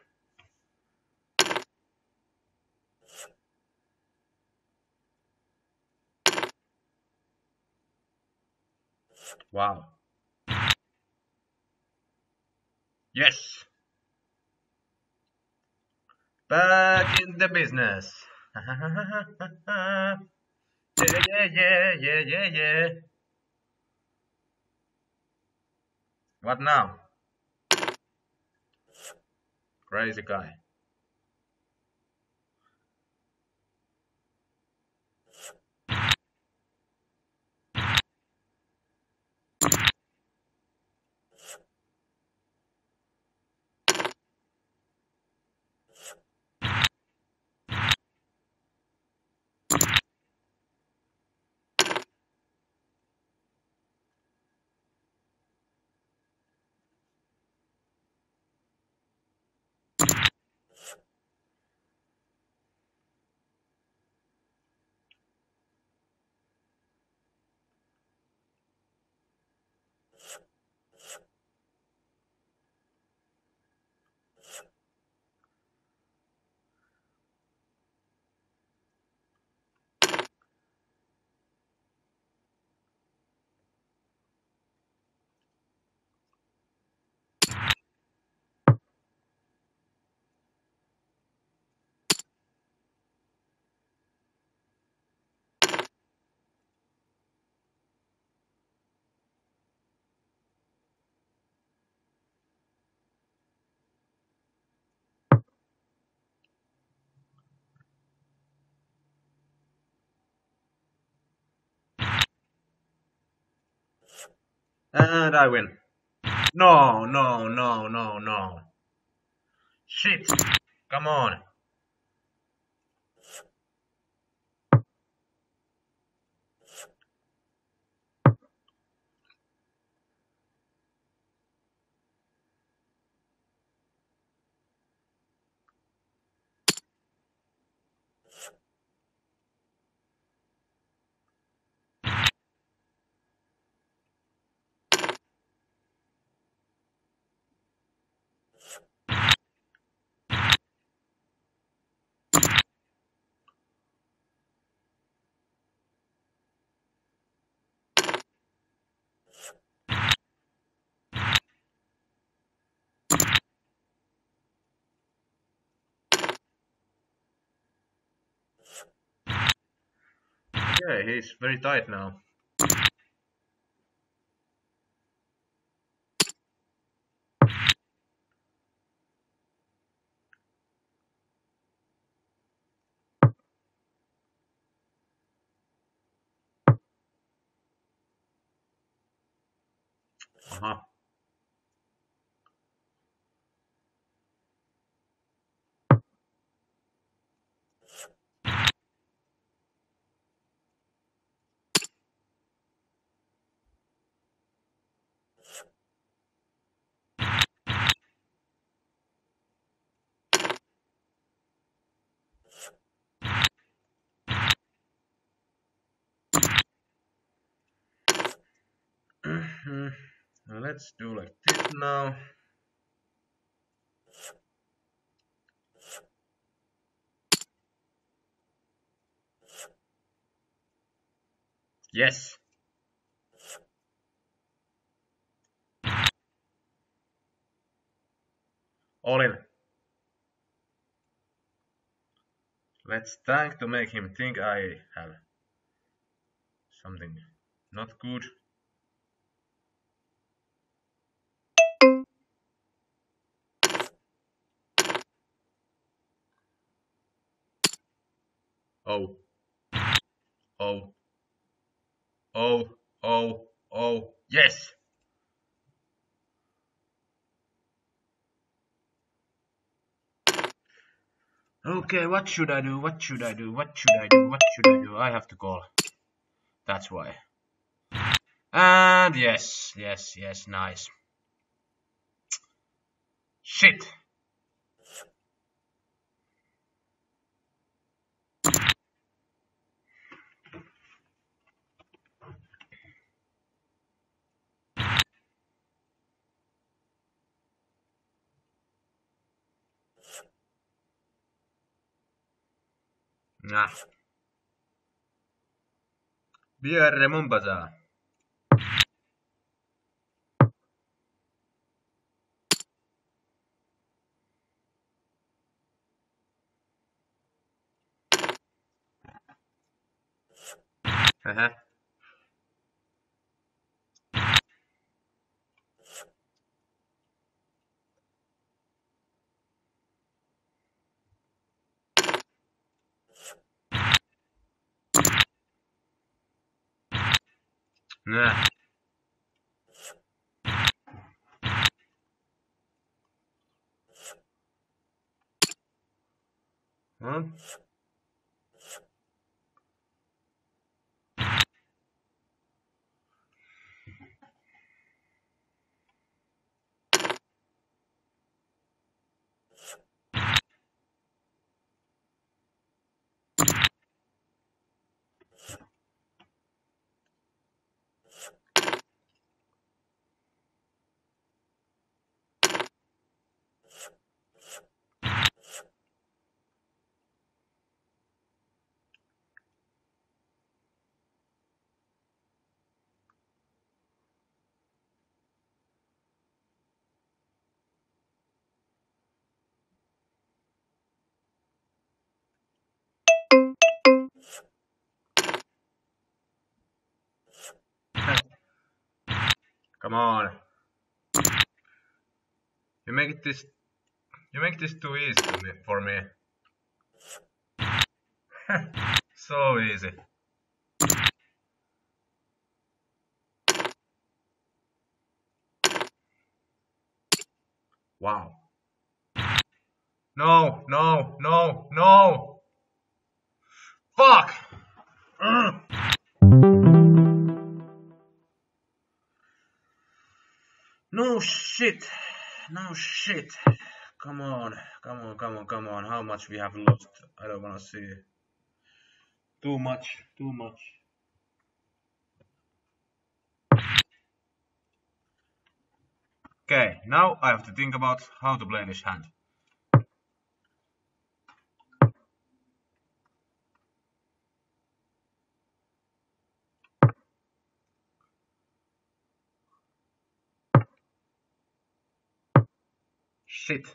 Wow. Yes. Back in the business. Yeah, yeah, yeah, yeah, yeah, yeah. What now? Crazy guy. And I win. No, no, no, no, no. Shit. Come on. Okay, he's very tight now. Uh-huh. Mm-hmm. Let's do like this now. Yes. All in. Let's tank to make him think I have something not good. Oh. Oh. Oh. Oh. Oh. Yes. Okay, what should I do? What should I do? What should I do? What should I do? I have to call. That's why. And yes, yes, yes, nice. Shit. Nah. Vierre mun bazar. Haha. Nah. Huh? Come on. You make it this you make this too easy to me, for me. So easy. Wow. No, no, no, no. Fuck. Ugh. No shit. No shit. Come on. Come on, come on, come on. How much we have lost? I don't wanna see. Too much. Too much. Okay, now I have to think about how to play this hand. Shit.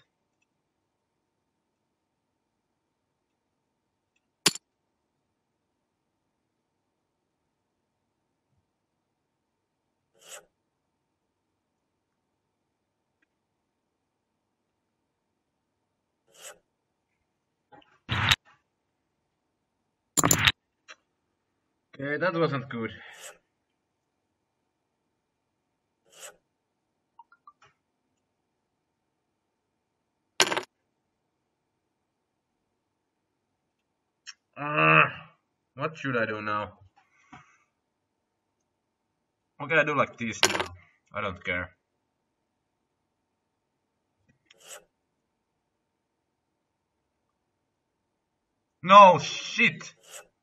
Okay, that wasn't good. Uh, what should I do now? What can I do like this now? I don't care. No shit!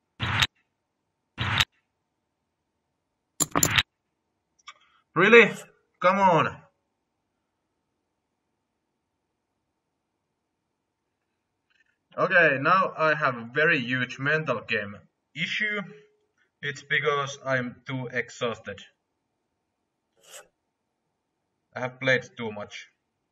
Really? Come on! Okay, now I have a very huge mental game issue. It's because I'm too exhausted. I have played too much.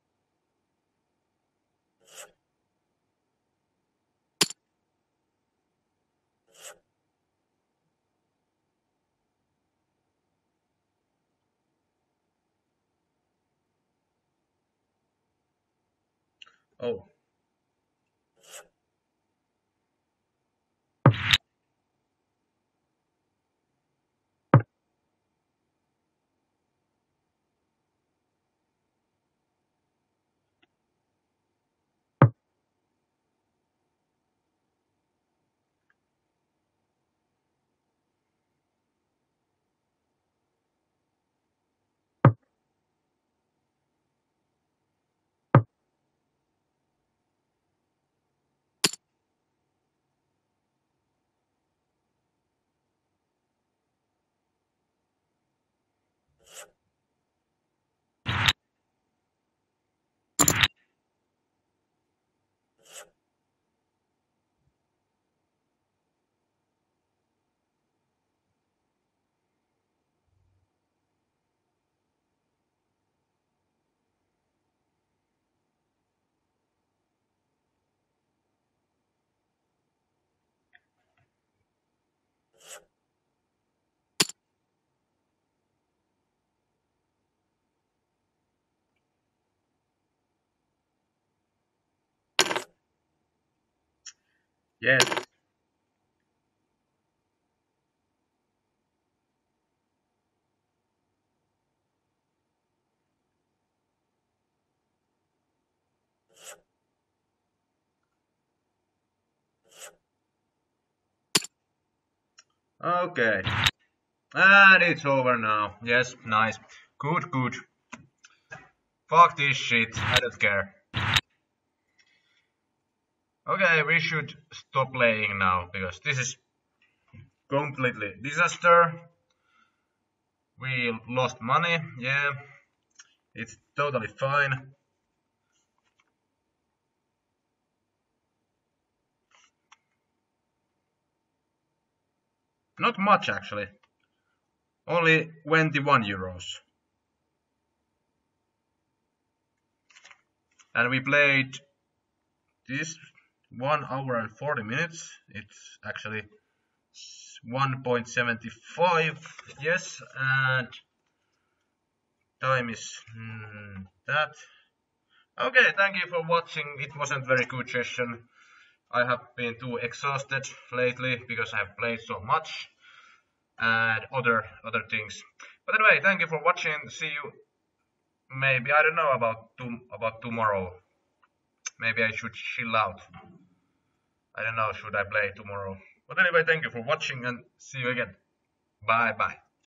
Oh. Yes. Okay. And it's over now. Yes, nice. Good, good. Fuck this shit. I don't care. Okay, we should stop playing now because this is completely disaster. We lost money. Yeah, it's totally fine. Not much actually. Only twenty-one euros. And we played this one hour and forty minutes. It's actually one point seven five. Yes, and time is mm, that. Okay, thank you for watching. It wasn't very good session. I have been too exhausted lately because I have played so much and other other things. But anyway, thank you for watching. See you. Maybe I don't know about to, about tomorrow. Maybe I should chill out. I don't know. Should I play tomorrow? But anyway, thank you for watching and see you again. Bye bye.